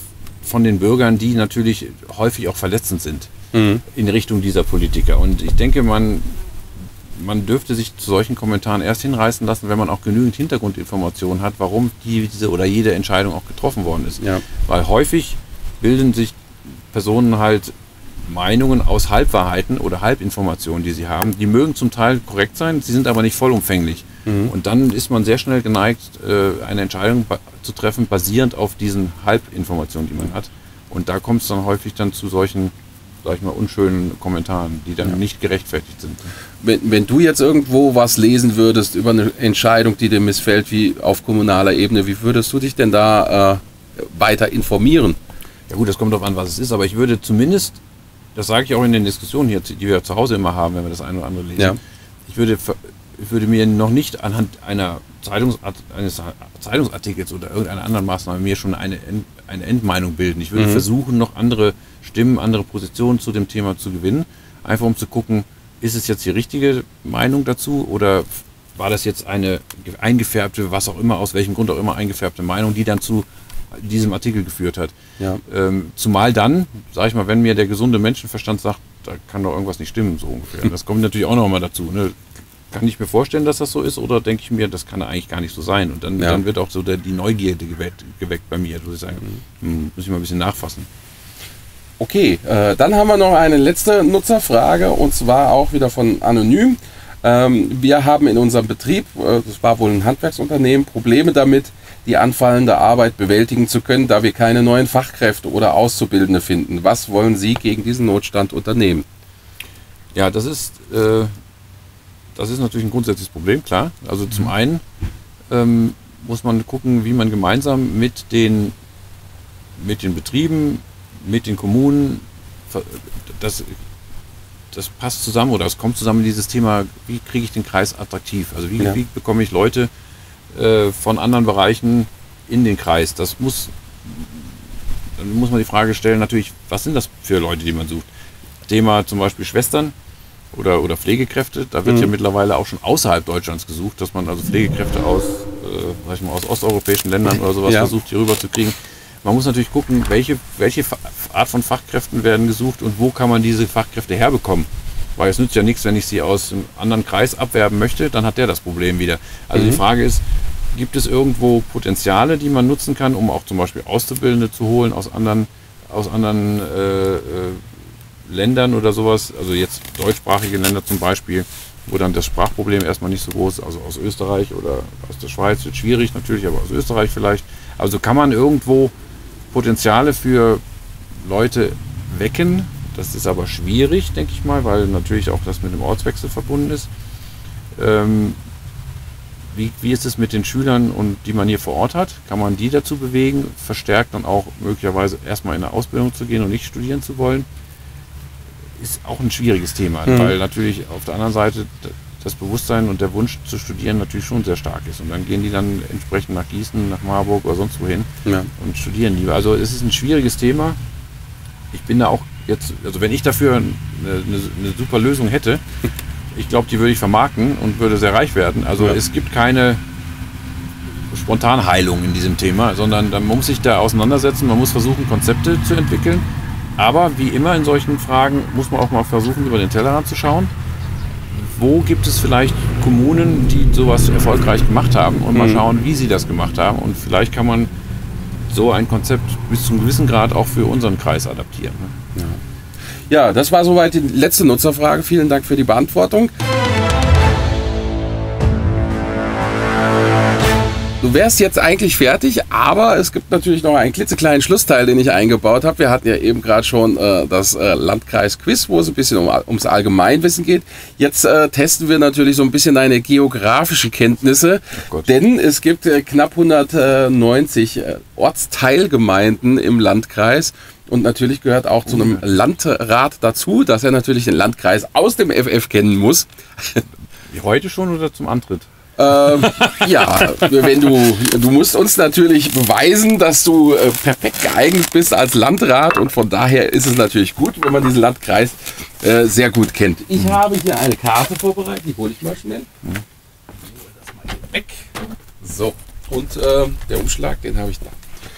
von den Bürgern, die natürlich häufig auch verletzend sind mhm. in Richtung dieser Politiker. Und ich denke, man... Man dürfte sich zu solchen Kommentaren erst hinreißen lassen, wenn man auch genügend Hintergrundinformationen hat, warum diese oder jede Entscheidung auch getroffen worden ist. Ja. Weil häufig bilden sich Personen halt Meinungen aus Halbwahrheiten oder Halbinformationen, die sie haben. Die mögen zum Teil korrekt sein, sie sind aber nicht vollumfänglich. Mhm. Und dann ist man sehr schnell geneigt, eine Entscheidung zu treffen, basierend auf diesen Halbinformationen, die man hat. Und da kommt es dann häufig dann zu solchen, sag ich mal, unschönen Kommentaren, die dann ja. nicht gerechtfertigt sind. Wenn, wenn du jetzt irgendwo was lesen würdest über eine Entscheidung, die dir missfällt, wie auf kommunaler Ebene, wie würdest du dich denn da äh, weiter informieren? Ja gut, das kommt darauf an, was es ist, aber ich würde zumindest, das sage ich auch in den Diskussionen hier, die wir zu Hause immer haben, wenn wir das eine oder andere lesen, ja. ich, würde, ich würde mir noch nicht anhand einer Zeitungsart, eines Zeitungsartikels oder irgendeiner anderen Maßnahme mir schon eine, eine Endmeinung bilden. Ich würde mhm. versuchen, noch andere Stimmen, andere Positionen zu dem Thema zu gewinnen, einfach um zu gucken, ist es jetzt die richtige Meinung dazu oder war das jetzt eine eingefärbte, was auch immer, aus welchem Grund auch immer eingefärbte Meinung, die dann zu diesem Artikel geführt hat. Ja. Ähm, zumal dann, sage ich mal, wenn mir der gesunde Menschenverstand sagt, da kann doch irgendwas nicht stimmen, so ungefähr. Das kommt natürlich auch noch mal dazu. Ne? Kann ich mir vorstellen, dass das so ist oder denke ich mir, das kann eigentlich gar nicht so sein. Und dann, ja. dann wird auch so der, die Neugierde geweckt, geweckt bei mir, muss ich sagen, mhm. muss ich mal ein bisschen nachfassen. Okay, äh, dann haben wir noch eine letzte Nutzerfrage und zwar auch wieder von Anonym. Ähm, wir haben in unserem Betrieb, äh, das war wohl ein Handwerksunternehmen, Probleme damit, die anfallende Arbeit bewältigen zu können, da wir keine neuen Fachkräfte oder Auszubildende finden. Was wollen Sie gegen diesen Notstand unternehmen? Ja, das ist, äh, das ist natürlich ein grundsätzliches Problem, klar. Also zum einen ähm, muss man gucken, wie man gemeinsam mit den, mit den Betrieben, mit den Kommunen, das, das passt zusammen oder es kommt zusammen in dieses Thema, wie kriege ich den Kreis attraktiv? Also wie, ja. wie bekomme ich Leute äh, von anderen Bereichen in den Kreis? Das muss, dann muss man die Frage stellen, natürlich, was sind das für Leute, die man sucht? Thema zum Beispiel Schwestern oder, oder Pflegekräfte, da wird mhm. ja mittlerweile auch schon außerhalb Deutschlands gesucht, dass man also Pflegekräfte aus, äh, sag ich mal, aus osteuropäischen Ländern oder sowas ja. versucht, hier rüber zu kriegen. Man muss natürlich gucken, welche, welche Art von Fachkräften werden gesucht und wo kann man diese Fachkräfte herbekommen. Weil es nützt ja nichts, wenn ich sie aus einem anderen Kreis abwerben möchte, dann hat der das Problem wieder. Also mhm. die Frage ist, gibt es irgendwo Potenziale, die man nutzen kann, um auch zum Beispiel Auszubildende zu holen aus anderen, aus anderen äh, äh, Ländern oder sowas, also jetzt deutschsprachige Länder zum Beispiel, wo dann das Sprachproblem erstmal nicht so groß ist, also aus Österreich oder aus der Schweiz, wird schwierig natürlich, aber aus Österreich vielleicht. Also kann man irgendwo Potenziale für Leute wecken, das ist aber schwierig, denke ich mal, weil natürlich auch das mit dem Ortswechsel verbunden ist. Ähm, wie, wie ist es mit den Schülern, und die man hier vor Ort hat? Kann man die dazu bewegen, verstärkt dann auch möglicherweise erstmal in eine Ausbildung zu gehen und nicht studieren zu wollen? Ist auch ein schwieriges Thema, mhm. weil natürlich auf der anderen Seite das Bewusstsein und der Wunsch zu studieren natürlich schon sehr stark ist. Und dann gehen die dann entsprechend nach Gießen, nach Marburg oder sonst wohin ja. und studieren lieber. Also es ist ein schwieriges Thema. Ich bin da auch jetzt, also wenn ich dafür eine, eine, eine super Lösung hätte, ich glaube, die würde ich vermarkten und würde sehr reich werden. Also ja. es gibt keine Spontanheilung in diesem Thema, sondern man muss sich da auseinandersetzen, man muss versuchen, Konzepte zu entwickeln. Aber wie immer in solchen Fragen muss man auch mal versuchen, über den Tellerrand zu schauen. Wo gibt es vielleicht Kommunen, die sowas erfolgreich gemacht haben, und mal schauen, wie sie das gemacht haben. Und vielleicht kann man so ein Konzept bis zu einem gewissen Grad auch für unseren Kreis adaptieren. Ja, ja, das war soweit die letzte Nutzerfrage. Vielen Dank für die Beantwortung. Du wärst jetzt eigentlich fertig, aber es gibt natürlich noch einen klitzekleinen Schlussteil, den ich eingebaut habe. Wir hatten ja eben gerade schon äh, das äh, Landkreis-Quiz, wo es ein bisschen um, ums Allgemeinwissen geht. Jetzt äh, testen wir natürlich so ein bisschen deine geografischen Kenntnisse, oh denn es gibt äh, knapp hundertneunzig äh, Ortsteilgemeinden im Landkreis. Und natürlich gehört auch zu einem Landrat dazu, dass er natürlich den Landkreis aus dem F F kennen muss. Wie heute schon oder zum Antritt? Ähm, ja, wenn du, du musst uns natürlich beweisen, dass du äh, perfekt geeignet bist als Landrat, und von daher ist es natürlich gut, wenn man diesen Landkreis äh, sehr gut kennt. Ich habe hier eine Karte vorbereitet, die hole ich mal schnell. Mhm. Das mal hier weg. So, und äh, der Umschlag, den habe ich da.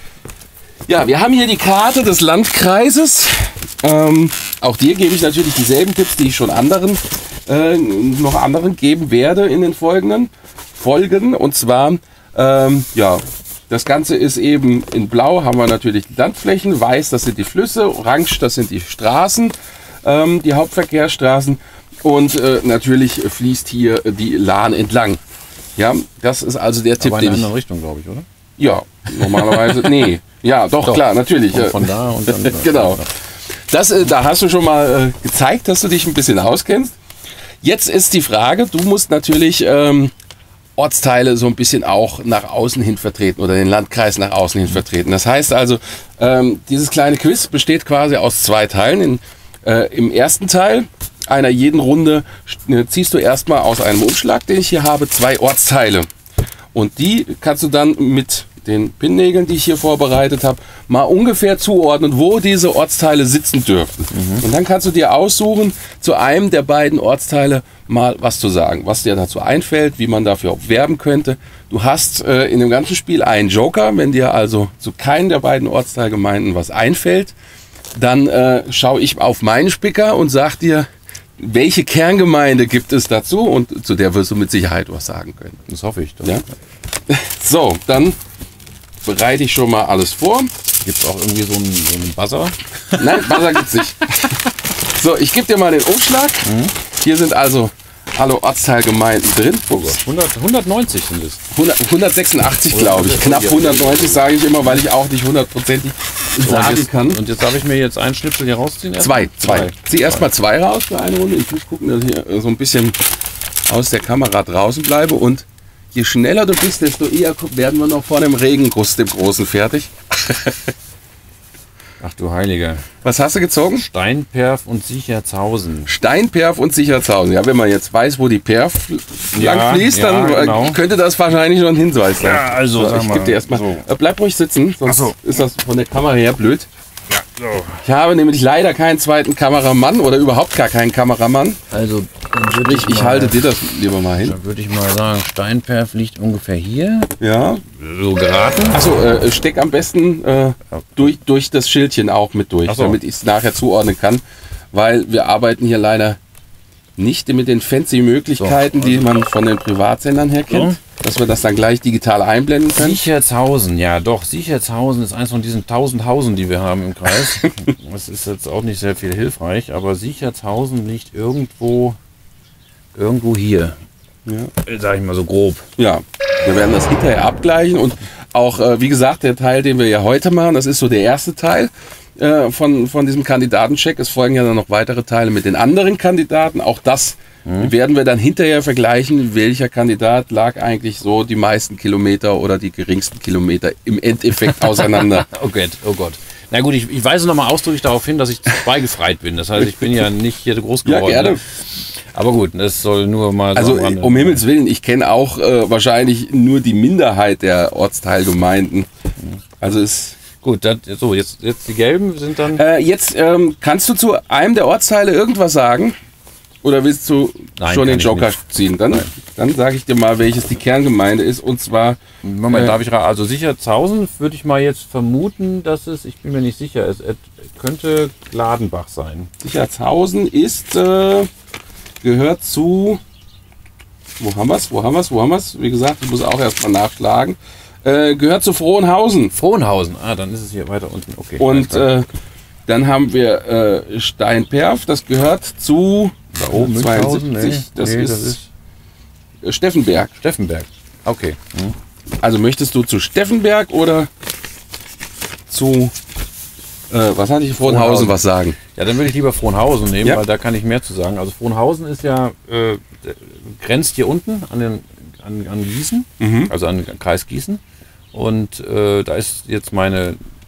Ja, wir haben hier die Karte des Landkreises. Ähm, auch dir gebe ich natürlich dieselben Tipps, die ich schon anderen äh, noch anderen geben werde in den folgenden Folgen. Und zwar, ähm, ja, das Ganze ist eben in Blau, haben wir natürlich die Landflächen, weiß, das sind die Flüsse, orange, das sind die Straßen, ähm, die Hauptverkehrsstraßen, und äh, natürlich fließt hier die Lahn entlang. Ja, das ist also der Tipp, aber in den eine andere ich, Richtung, glaube ich, oder? Ja, normalerweise, nee. Ja, doch, doch, klar, natürlich. Von, von da und dann. Genau. Das, äh, da hast du schon mal äh, gezeigt, dass du dich ein bisschen auskennst. Jetzt ist die Frage, du musst natürlich ähm, Ortsteile so ein bisschen auch nach außen hin vertreten oder den Landkreis nach außen hin vertreten. Das heißt also, ähm, dieses kleine Quiz besteht quasi aus zwei Teilen. In, äh, im ersten Teil einer jeden Runde äh, ziehst du erstmal aus einem Umschlag, den ich hier habe, zwei Ortsteile. Und die kannst du dann mit den Pinnnägeln, die ich hier vorbereitet habe, mal ungefähr zuordnen, wo diese Ortsteile sitzen dürften. Mhm. Und dann kannst du dir aussuchen, zu einem der beiden Ortsteile mal was zu sagen, was dir dazu einfällt, wie man dafür auch werben könnte. Du hast äh, in dem ganzen Spiel einen Joker. Wenn dir also zu keinem der beiden Ortsteilgemeinden was einfällt, dann äh, schaue ich auf meinen Spicker und sage dir, welche Kerngemeinde gibt es dazu, und zu der wirst du mit Sicherheit was sagen können. Das hoffe ich. Ja? So, dann bereite ich schon mal alles vor. Gibt es auch irgendwie so einen, so einen Buzzer? Nein, Buzzer gibt es nicht. So, ich gebe dir mal den Umschlag. Mhm. Hier sind also alle Ortsteilgemeinden drin. hundert, hundertneunzig sind es. hundert, hundertsechsundachtzig, glaube ich. Knapp hundertneunzig sage ich immer, weil ich auch nicht hundertprozentig sagen jetzt, kann. Und jetzt darf ich mir jetzt einen Schnipsel hier rausziehen? Zwei, zwei. zwei. Zieh erstmal zwei raus für eine Runde. Ich muss gucken, dass ich hier so ein bisschen aus der Kamera draußen bleibe. Und je schneller du bist, desto eher werden wir noch vor dem Regenguss, dem Großen, fertig. Ach du Heiliger. Was hast du gezogen? Steinperf und Sichertshausen. Steinperf und Sichertshausen. Ja, wenn man jetzt weiß, wo die Perf Ja, lang fließt, ja, dann genau. könnte das wahrscheinlich noch ein Hinweis sein. Ja, also, so, sag ich mal, gebe dir erstmal. so. Äh, Bleib ruhig sitzen, sonst Ach so. ist das von der Kamera her blöd. Ja, so. Ich habe nämlich leider keinen zweiten Kameramann oder überhaupt gar keinen Kameramann. Also, dann würde Ich, ich halte dir das lieber mal hin. Dann würde ich mal sagen, Steinperf liegt ungefähr hier. Ja. So geraten. Achso, äh, steck am besten äh, durch, durch das Schildchen auch mit durch, Ach so. damit ich es nachher zuordnen kann. Weil wir arbeiten hier leider nicht mit den fancy Möglichkeiten, So, die man von den Privatsendern her kennt. So. Dass wir das dann gleich digital einblenden können. Sichertshausen, ja doch, Sichertshausen ist eins von diesen tausend Hausen, die wir haben im Kreis. Das ist jetzt auch nicht sehr viel hilfreich, aber Sichertshausen liegt irgendwo, irgendwo hier. Ja. Sag ich mal so grob. Ja, wir werden das hinterher abgleichen und auch, äh, wie gesagt, der Teil, den wir ja heute machen, das ist so der erste Teil äh, von, von diesem Kandidatencheck. Es folgen ja dann noch weitere Teile mit den anderen Kandidaten. Auch das mhm. werden wir dann hinterher vergleichen, welcher Kandidat lag eigentlich so die meisten Kilometer oder die geringsten Kilometer im Endeffekt auseinander. Oh Gott, oh Gott. Na gut, ich, ich weise nochmal ausdrücklich darauf hin, dass ich beigefreit bin. Das heißt, ich bin ja nicht hier groß geworden. Ja, gerne. Ne? Aber gut, das soll nur mal so Also am Rande- um Himmels Willen, ich kenne auch äh, wahrscheinlich nur die Minderheit der Ortsteilgemeinden. Also es Gut, das, so, jetzt, jetzt die gelben sind dann... Äh, jetzt ähm, kannst du zu einem der Ortsteile irgendwas sagen? Oder willst du Nein, schon kann den ich Joker nicht. ziehen? Dann, dann sage ich dir mal, welches die Kerngemeinde ist. Und zwar, Moment, äh, darf ich raten? Also Sichertshausen würde ich mal jetzt vermuten, dass es, ich bin mir nicht sicher, es, es könnte Gladenbach sein. Sichertshausen ist, äh, gehört zu, wo haben wir es, wo haben wir es, wo haben wir es? Wie gesagt, ich muss auch erstmal nachschlagen. Äh, gehört zu Frohnhausen. Frohnhausen, ah, dann ist es hier weiter unten. Okay. Und äh, dann haben wir äh, Steinperf, das gehört zu da oben zweiundsiebzig, nee, das, nee, ist das ist Steffenberg. Steffenberg. Okay. Hm. Also möchtest du zu Steffenberg oder zu, äh, was hatte ich, Frohnhausen, Frohnhausen. was sagen? Ja, dann würde ich lieber Frohnhausen nehmen, Ja. weil da kann ich mehr zu sagen. Also Frohnhausen ist ja, äh, grenzt hier unten an, den, an, an Gießen, Mhm. also an den Kreis Gießen. Und äh, da ist jetzt meine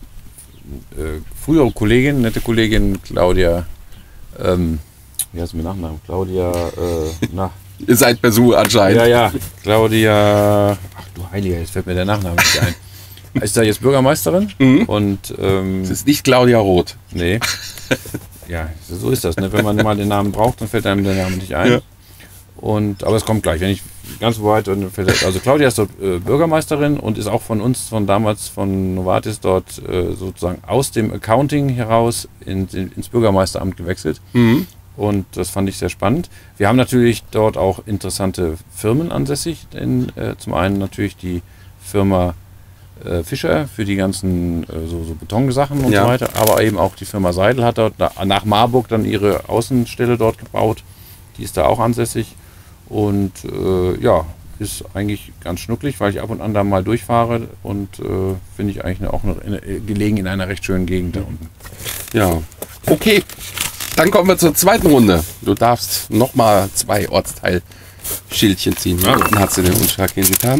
äh, frühere Kollegin, nette Kollegin Claudia, ähm, wie heißt sie mit Nachnamen? Claudia, äh, na, Ihr seid per Su anscheinend. ja, ja, Claudia, ach du Heiliger, jetzt fällt mir der Nachname nicht ein. Ist da jetzt Bürgermeisterin Mhm. und ähm, Es ist nicht Claudia Roth. nee, ja, so ist das, ne? Wenn man mal den Namen braucht, dann fällt einem der Name nicht ein. Ja. Und, aber es kommt gleich, wenn ich ganz weit, dann fällt, also Claudia ist dort äh, Bürgermeisterin und ist auch von uns, von damals, von Novartis dort äh, sozusagen aus dem Accounting heraus in, in, ins Bürgermeisteramt gewechselt. Mhm. Und das fand ich sehr spannend. Wir haben natürlich dort auch interessante Firmen ansässig. Denn, äh, zum einen natürlich die Firma äh, Fischer für die ganzen äh, so, so Betonsachen und Ja. so weiter. Aber eben auch die Firma Seidel hat dort na, nach Marburg dann ihre Außenstelle dort gebaut. Die ist da auch ansässig. Und äh, ja, ist eigentlich ganz schnucklig, weil ich ab und an da mal durchfahre. Und äh, finde ich eigentlich auch noch in, gelegen in einer recht schönen Gegend da unten. Ja. Okay. Dann kommen wir zur zweiten Runde. Du darfst nochmal zwei Ortsteilschildchen ziehen. Ja. Dann hat sie den Unschlag hingetan.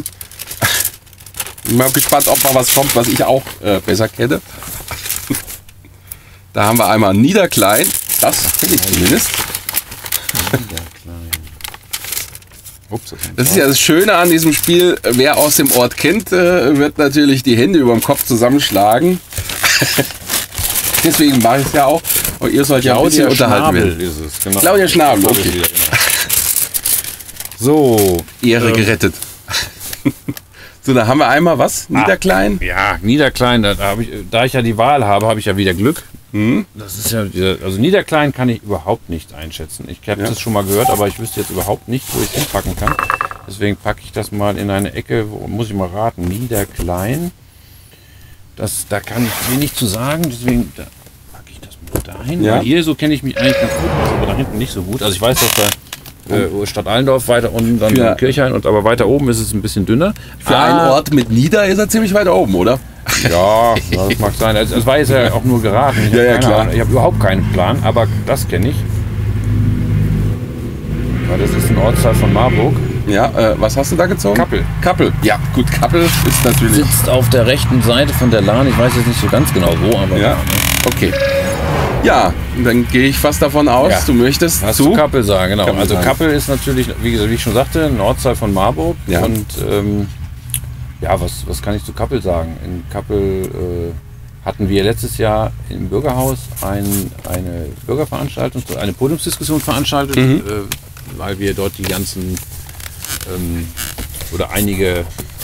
Ich bin mal gespannt, ob mal was kommt, was ich auch äh, besser kenne. Da haben wir einmal Niederklein. Das kenne ich zumindest. Ups, das Das ist ja das Schöne an diesem Spiel. Wer aus dem Ort kennt, äh, wird natürlich die Hände über dem Kopf zusammenschlagen. Deswegen mache ich es ja auch. Und ihr sollt ja ein bisschen unterhalten werden. ist es, genau. Claudia Schnabel, Das hab ich okay. wieder, genau. So. Ehre ähm, gerettet. So, da haben wir einmal was? Niederklein? Ja, Niederklein, da, da, hab ich, da ich ja die Wahl habe, habe ich ja wieder Glück. Hm? Das ist ja wieder, also Niederklein kann ich überhaupt nicht einschätzen. Ich habe Ja. das schon mal gehört, aber ich wüsste jetzt überhaupt nicht, wo ich es hinpacken kann. Deswegen packe ich das mal in eine Ecke, wo muss ich mal raten. Niederklein. Das, da kann ich wenig zu sagen, deswegen da packe ich das mal dahin. Ja. Weil hier so kenne ich mich eigentlich ganz gut aus, aber da hinten nicht so gut. Also ich weiß, dass da Äh, Stadt Allendorf, weiter unten dann Für- Kirchhain, und aber weiter oben ist es ein bisschen dünner. Für Ah, einen Ort mit Nieder ist er ziemlich weit oben, oder? Ja, ja, das mag sein. Es es war jetzt ja auch nur geraten. Ich Ja, habe ja, keine klar. Ahnung. Ich habe überhaupt keinen Plan, aber das kenne ich. Weil das ist ein Ortsteil von Marburg. Ja, äh, was hast du da gezogen? Kappel. Kappel. Ja, gut, Kappel ist natürlich. Sitzt auf der rechten Seite von der Lahn. Ich weiß jetzt nicht so ganz genau wo, aber Ja, okay. Ja, dann gehe ich fast davon aus, Ja. du möchtest Hast zu du Kappel sagen, genau. Kappel also sagen. Kappel ist natürlich, wie, gesagt, wie ich schon sagte, ein Ortsteil von Marburg. Ja. Und ähm, ja, was, was kann ich zu Kappel sagen? In Kappel äh, hatten wir letztes Jahr im Bürgerhaus ein, eine Bürgerveranstaltung, eine Podiumsdiskussion veranstaltet, Mhm. äh, weil wir dort die ganzen ähm, oder einige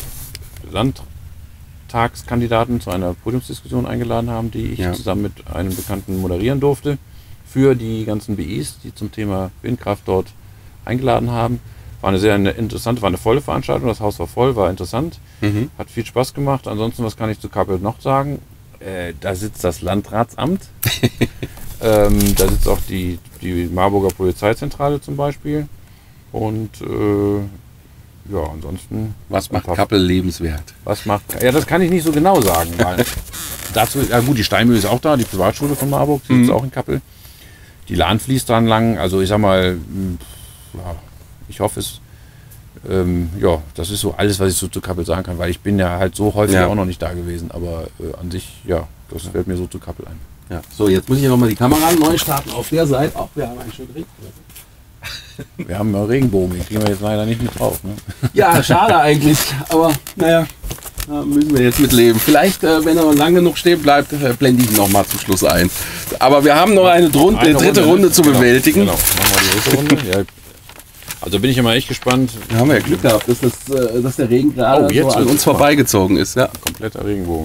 Landtagskandidaten zu einer Podiumsdiskussion eingeladen haben, die ich Ja. zusammen mit einem Bekannten moderieren durfte, für die ganzen B Is, die zum Thema Windkraft dort eingeladen haben. War eine sehr interessante, war eine volle Veranstaltung, das Haus war voll, war interessant, Mhm. hat viel Spaß gemacht. Ansonsten, was kann ich zu Kappel noch sagen? Äh, da sitzt das Landratsamt, ähm, da sitzt auch die, die Marburger Polizeizentrale zum Beispiel. Und äh, ja, ansonsten. Was macht ein paar- Kappel lebenswert? Was macht. Ja, das kann ich nicht so genau sagen. Weil dazu, ja gut, die Steinmühle ist auch da, die Privatschule von Marburg, die Mhm. ist auch in Kappel. Die Lahn fließt dran lang. Also ich sag mal, mh, ja, ich hoffe es. Ähm, ja, das ist so alles, was ich so zu Kappel sagen kann, weil ich bin ja halt so häufig Ja. auch noch nicht da gewesen. Aber äh, an sich, ja, das fällt mir so zu Kappel ein. Ja. So, jetzt muss ich noch mal die Kamera neu starten auf der Seite. Auch wir haben einen schönen Regen. Wir haben einen Regenbogen, den kriegen wir jetzt leider nicht mit drauf. Ne? Ja, schade eigentlich, aber naja, da müssen wir jetzt mit leben. Vielleicht, äh, wenn er lang genug stehen bleibt, äh, blende ich ihn noch mal zum Schluss ein. Aber wir haben noch eine, Drun Eine äh, dritte ne? Runde zu Genau, bewältigen. Genau, machen wir die dritte Runde. Ja. Also bin ich immer echt gespannt. Da haben wir ja Glück gehabt, dass, das, äh, dass der Regen gerade Oh, jetzt so an wird's uns spannend. vorbeigezogen ist. Ja. Kompletter Regenbogen.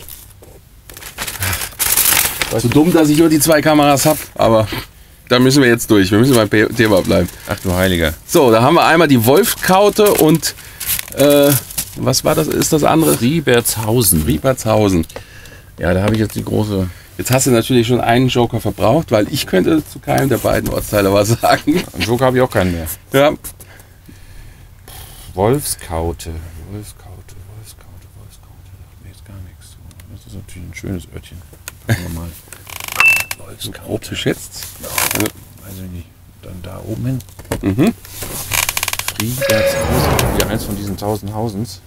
So dumm, dass ich nur die zwei Kameras habe, aber da müssen wir jetzt durch. Wir müssen beim Pe- Thema bleiben. Ach du Heiliger. So, da haben wir einmal die Wolfkaute und äh, was war das? Ist das andere? Riebertshausen. Riepertshausen. Ja, da habe ich jetzt die große. Jetzt hast du natürlich schon einen Joker verbraucht, weil ich könnte zu keinem der beiden Ortsteile was sagen. An Joker habe ich auch keinen mehr. Ja, Wolfskaute. Wolfskaute, Wolfskaute, Wolfskaute. Sagt mir jetzt gar nichts. Das ist natürlich ein schönes Örtchen. Gucken wir mal. so grob geschätzt. Weiß ich nicht. Dann da oben hin. Mhm. Riebertshausen. Ja, eins von diesen tausend Hausens.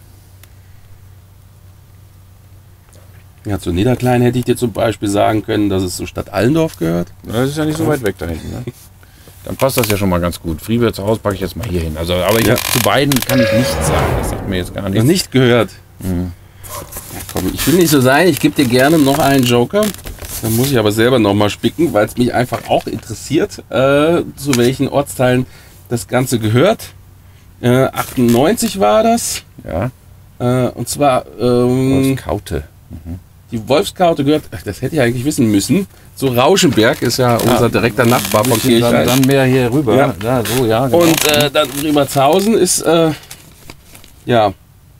Ja, zu Niederklein hätte ich dir zum Beispiel sagen können, dass es zur Stadt Allendorf gehört. Das ist ja nicht so weit weg da hinten. Ne? Dann passt das ja schon mal ganz gut. Friebertshaus packe ich jetzt mal hier hin. Also, aber ich Ja. hab, zu beiden kann ich nichts sagen. Das sagt mir jetzt gar Noch nichts. nicht gehört. Mhm. Ja, komm, ich will nicht so sein, ich gebe dir gerne noch einen Joker. Dann muss ich aber selber noch mal spicken, weil es mich einfach auch interessiert, äh, zu welchen Ortsteilen das Ganze gehört. Äh, achtundneunzig war das. Ja, Äh, und zwar ähm, Wolfskaute. die Wolfskaute gehört, ach, das hätte ich eigentlich wissen müssen, zu Rauschenberg, ist ja unser direkter Nachbar von Dann, Kirchheim. dann mehr hier rüber. Ja. Ja, so, ja. Genau. Und äh, dann Riebertshausen ist, äh, ja,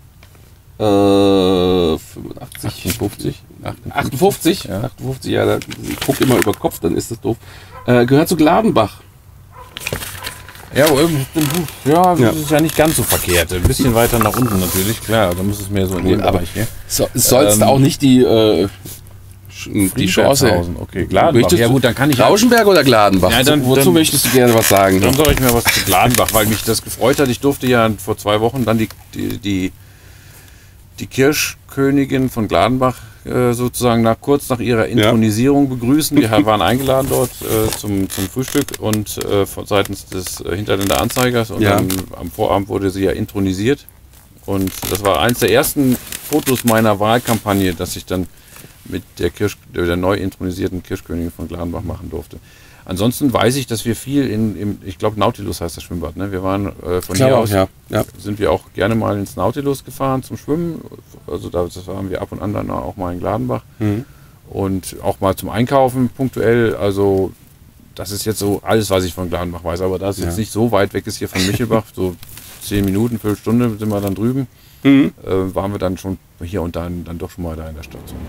äh, fünfundachtzig, achtundfünfzig. achtundfünfzig, Ja. achtundfünfzig, ja, da, ich guck immer über Kopf, dann ist das doof. Äh, gehört zu Gladenbach. Ja, aber irgendwie- ja, das Ja. ist ja nicht ganz so verkehrt. Ein bisschen weiter nach unten natürlich, klar. Da muss es mehr so in Gut, dem aber Bereich hier. So, sollst Ähm, auch nicht die, äh, sch- die Chance. Friebertshausen, okay. Gladenbach. Möchtest Ja du gut, dann kann ich Rauschenberg oder Gladenbach? Ja, dann- Wozu dann- möchtest du gerne was sagen? Dann sage ich mir was zu Gladenbach, weil mich das gefreut hat. Ich durfte ja vor zwei Wochen dann die, die, die, die Kirschkönigin von Gladenbach äh, sozusagen nach, kurz nach ihrer Intronisierung begrüßen. Wir waren eingeladen dort äh, zum, zum Frühstück und äh, von seitens des äh, Hinterländer Anzeigers und Ja. dann am Vorabend wurde sie ja intronisiert. Und das war eines der ersten Fotos meiner Wahlkampagne, dass ich dann mit der, Kirsch, der neu intronisierten Kirschkönigin von Gladenbach machen durfte. Ansonsten weiß ich, dass wir viel in, im, ich glaube Nautilus heißt das Schwimmbad, ne? Wir waren äh, von Ich glaube hier auch, aus, ja. Ja. sind wir auch gerne mal ins Nautilus gefahren zum Schwimmen. Also da das haben wir ab und an dann auch mal in Gladenbach. Mhm. Und auch mal zum Einkaufen punktuell. Also das ist jetzt so alles, was ich von Gladenbach weiß. Aber da es jetzt Ja. nicht so weit weg ist hier von Michelbach, so zehn Minuten, Viertelstunde sind wir dann drüben, Mhm. äh, waren wir dann schon hier und dann, dann doch schon mal da in der Stadt. So.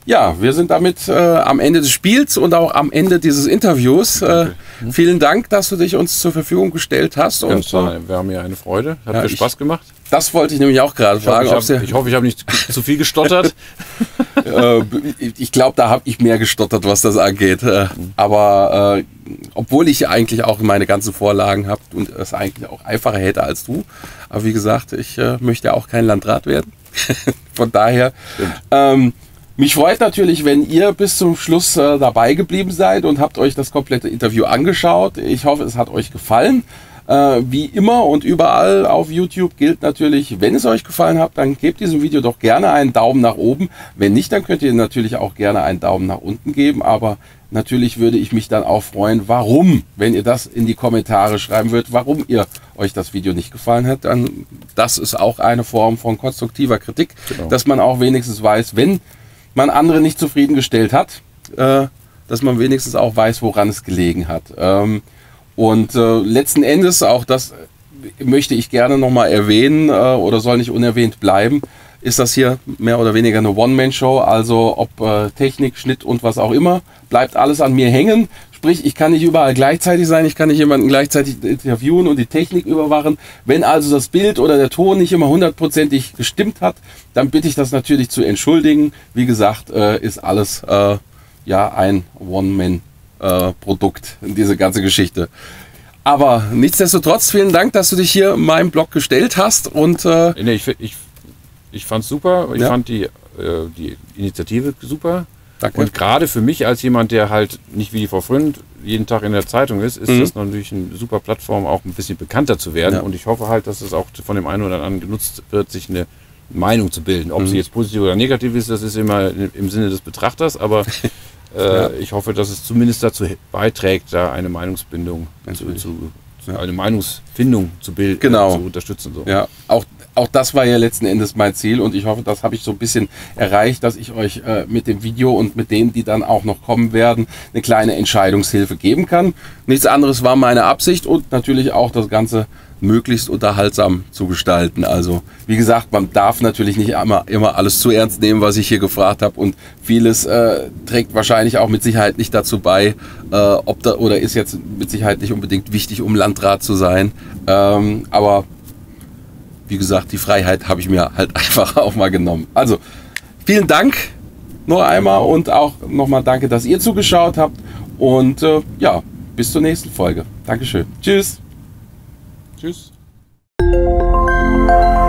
Ja, wir sind damit äh, am Ende des Spiels und auch am Ende dieses Interviews. Äh, mhm. Vielen Dank, dass du dich uns zur Verfügung gestellt hast. Ja, und, war, war mir eine Freude. Hat ja, mir Spaß gemacht. Das wollte ich nämlich auch gerade fragen. Hoffe, ich, hab, ich hoffe, ich habe nicht zu viel gestottert. äh, ich glaube, da habe ich mehr gestottert, was das angeht. Äh, aber äh, obwohl ich eigentlich auch meine ganzen Vorlagen habe und es eigentlich auch einfacher hätte als du. Aber wie gesagt, ich äh, möchte auch kein Landrat werden. Von daher... Ähm, mich freut natürlich, wenn ihr bis zum Schluss äh, dabei geblieben seid und habt euch das komplette Interview angeschaut. Ich hoffe, es hat euch gefallen. Äh, wie immer und überall auf YouTube gilt natürlich, wenn es euch gefallen hat, dann gebt diesem Video doch gerne einen Daumen nach oben. Wenn nicht, dann könnt ihr natürlich auch gerne einen Daumen nach unten geben. Aber natürlich würde ich mich dann auch freuen, warum, wenn ihr das in die Kommentare schreiben würdet, warum ihr euch das Video nicht gefallen hat. Dann, das ist auch eine Form von konstruktiver Kritik, genau. Dass man auch wenigstens weiß, wenn man andere nicht zufriedengestellt hat, äh, dass man wenigstens auch weiß, woran es gelegen hat. Ähm, und äh, letzten Endes, auch das möchte ich gerne nochmal erwähnen äh, oder soll nicht unerwähnt bleiben, ist das hier mehr oder weniger eine One-Man-Show, also ob äh, Technik, Schnitt und was auch immer, bleibt alles an mir hängen. Sprich, ich kann nicht überall gleichzeitig sein, ich kann nicht jemanden gleichzeitig interviewen und die Technik überwachen. Wenn also das Bild oder der Ton nicht immer hundertprozentig gestimmt hat, dann bitte ich das natürlich zu entschuldigen. Wie gesagt, äh, ist alles äh, ja ein One-Man-Produkt, äh, diese ganze Geschichte. Aber nichtsdestotrotz, vielen Dank, dass du dich hier in meinem Blog gestellt hast. Und, äh, nee, ich ich, ich fand es super, ich ja. fand die, äh, die Initiative super. Danke. Und gerade für mich als jemand, der halt nicht wie die Frau Fründ jeden Tag in der Zeitung ist, ist mhm. das natürlich eine super Plattform, auch ein bisschen bekannter zu werden. Ja. Und ich hoffe halt, dass es auch von dem einen oder anderen genutzt wird, sich eine Meinung zu bilden. Ob mhm. sie jetzt positiv oder negativ ist, das ist immer im Sinne des Betrachters, aber äh, ja. ich hoffe, dass es zumindest dazu beiträgt, da eine Meinungsbindung zu, zu, ja. eine Meinungsfindung zu bilden, genau. zu unterstützen. So. Ja, auch Auch das war ja letzten Endes mein Ziel und ich hoffe, das habe ich so ein bisschen erreicht, dass ich euch äh, mit dem Video und mit denen, die dann auch noch kommen werden, eine kleine Entscheidungshilfe geben kann. Nichts anderes war meine Absicht und natürlich auch das Ganze möglichst unterhaltsam zu gestalten. Also wie gesagt, man darf natürlich nicht immer, immer alles zu ernst nehmen, was ich hier gefragt habe und vieles äh, trägt wahrscheinlich auch mit Sicherheit nicht dazu bei, äh, ob da oder ist jetzt mit Sicherheit nicht unbedingt wichtig, um Landrat zu sein. Ähm, aber wie gesagt, die Freiheit habe ich mir halt einfach auch mal genommen. Also, vielen Dank noch einmal und auch nochmal danke, dass ihr zugeschaut habt. Und äh, ja, bis zur nächsten Folge. Dankeschön. Tschüss. Tschüss.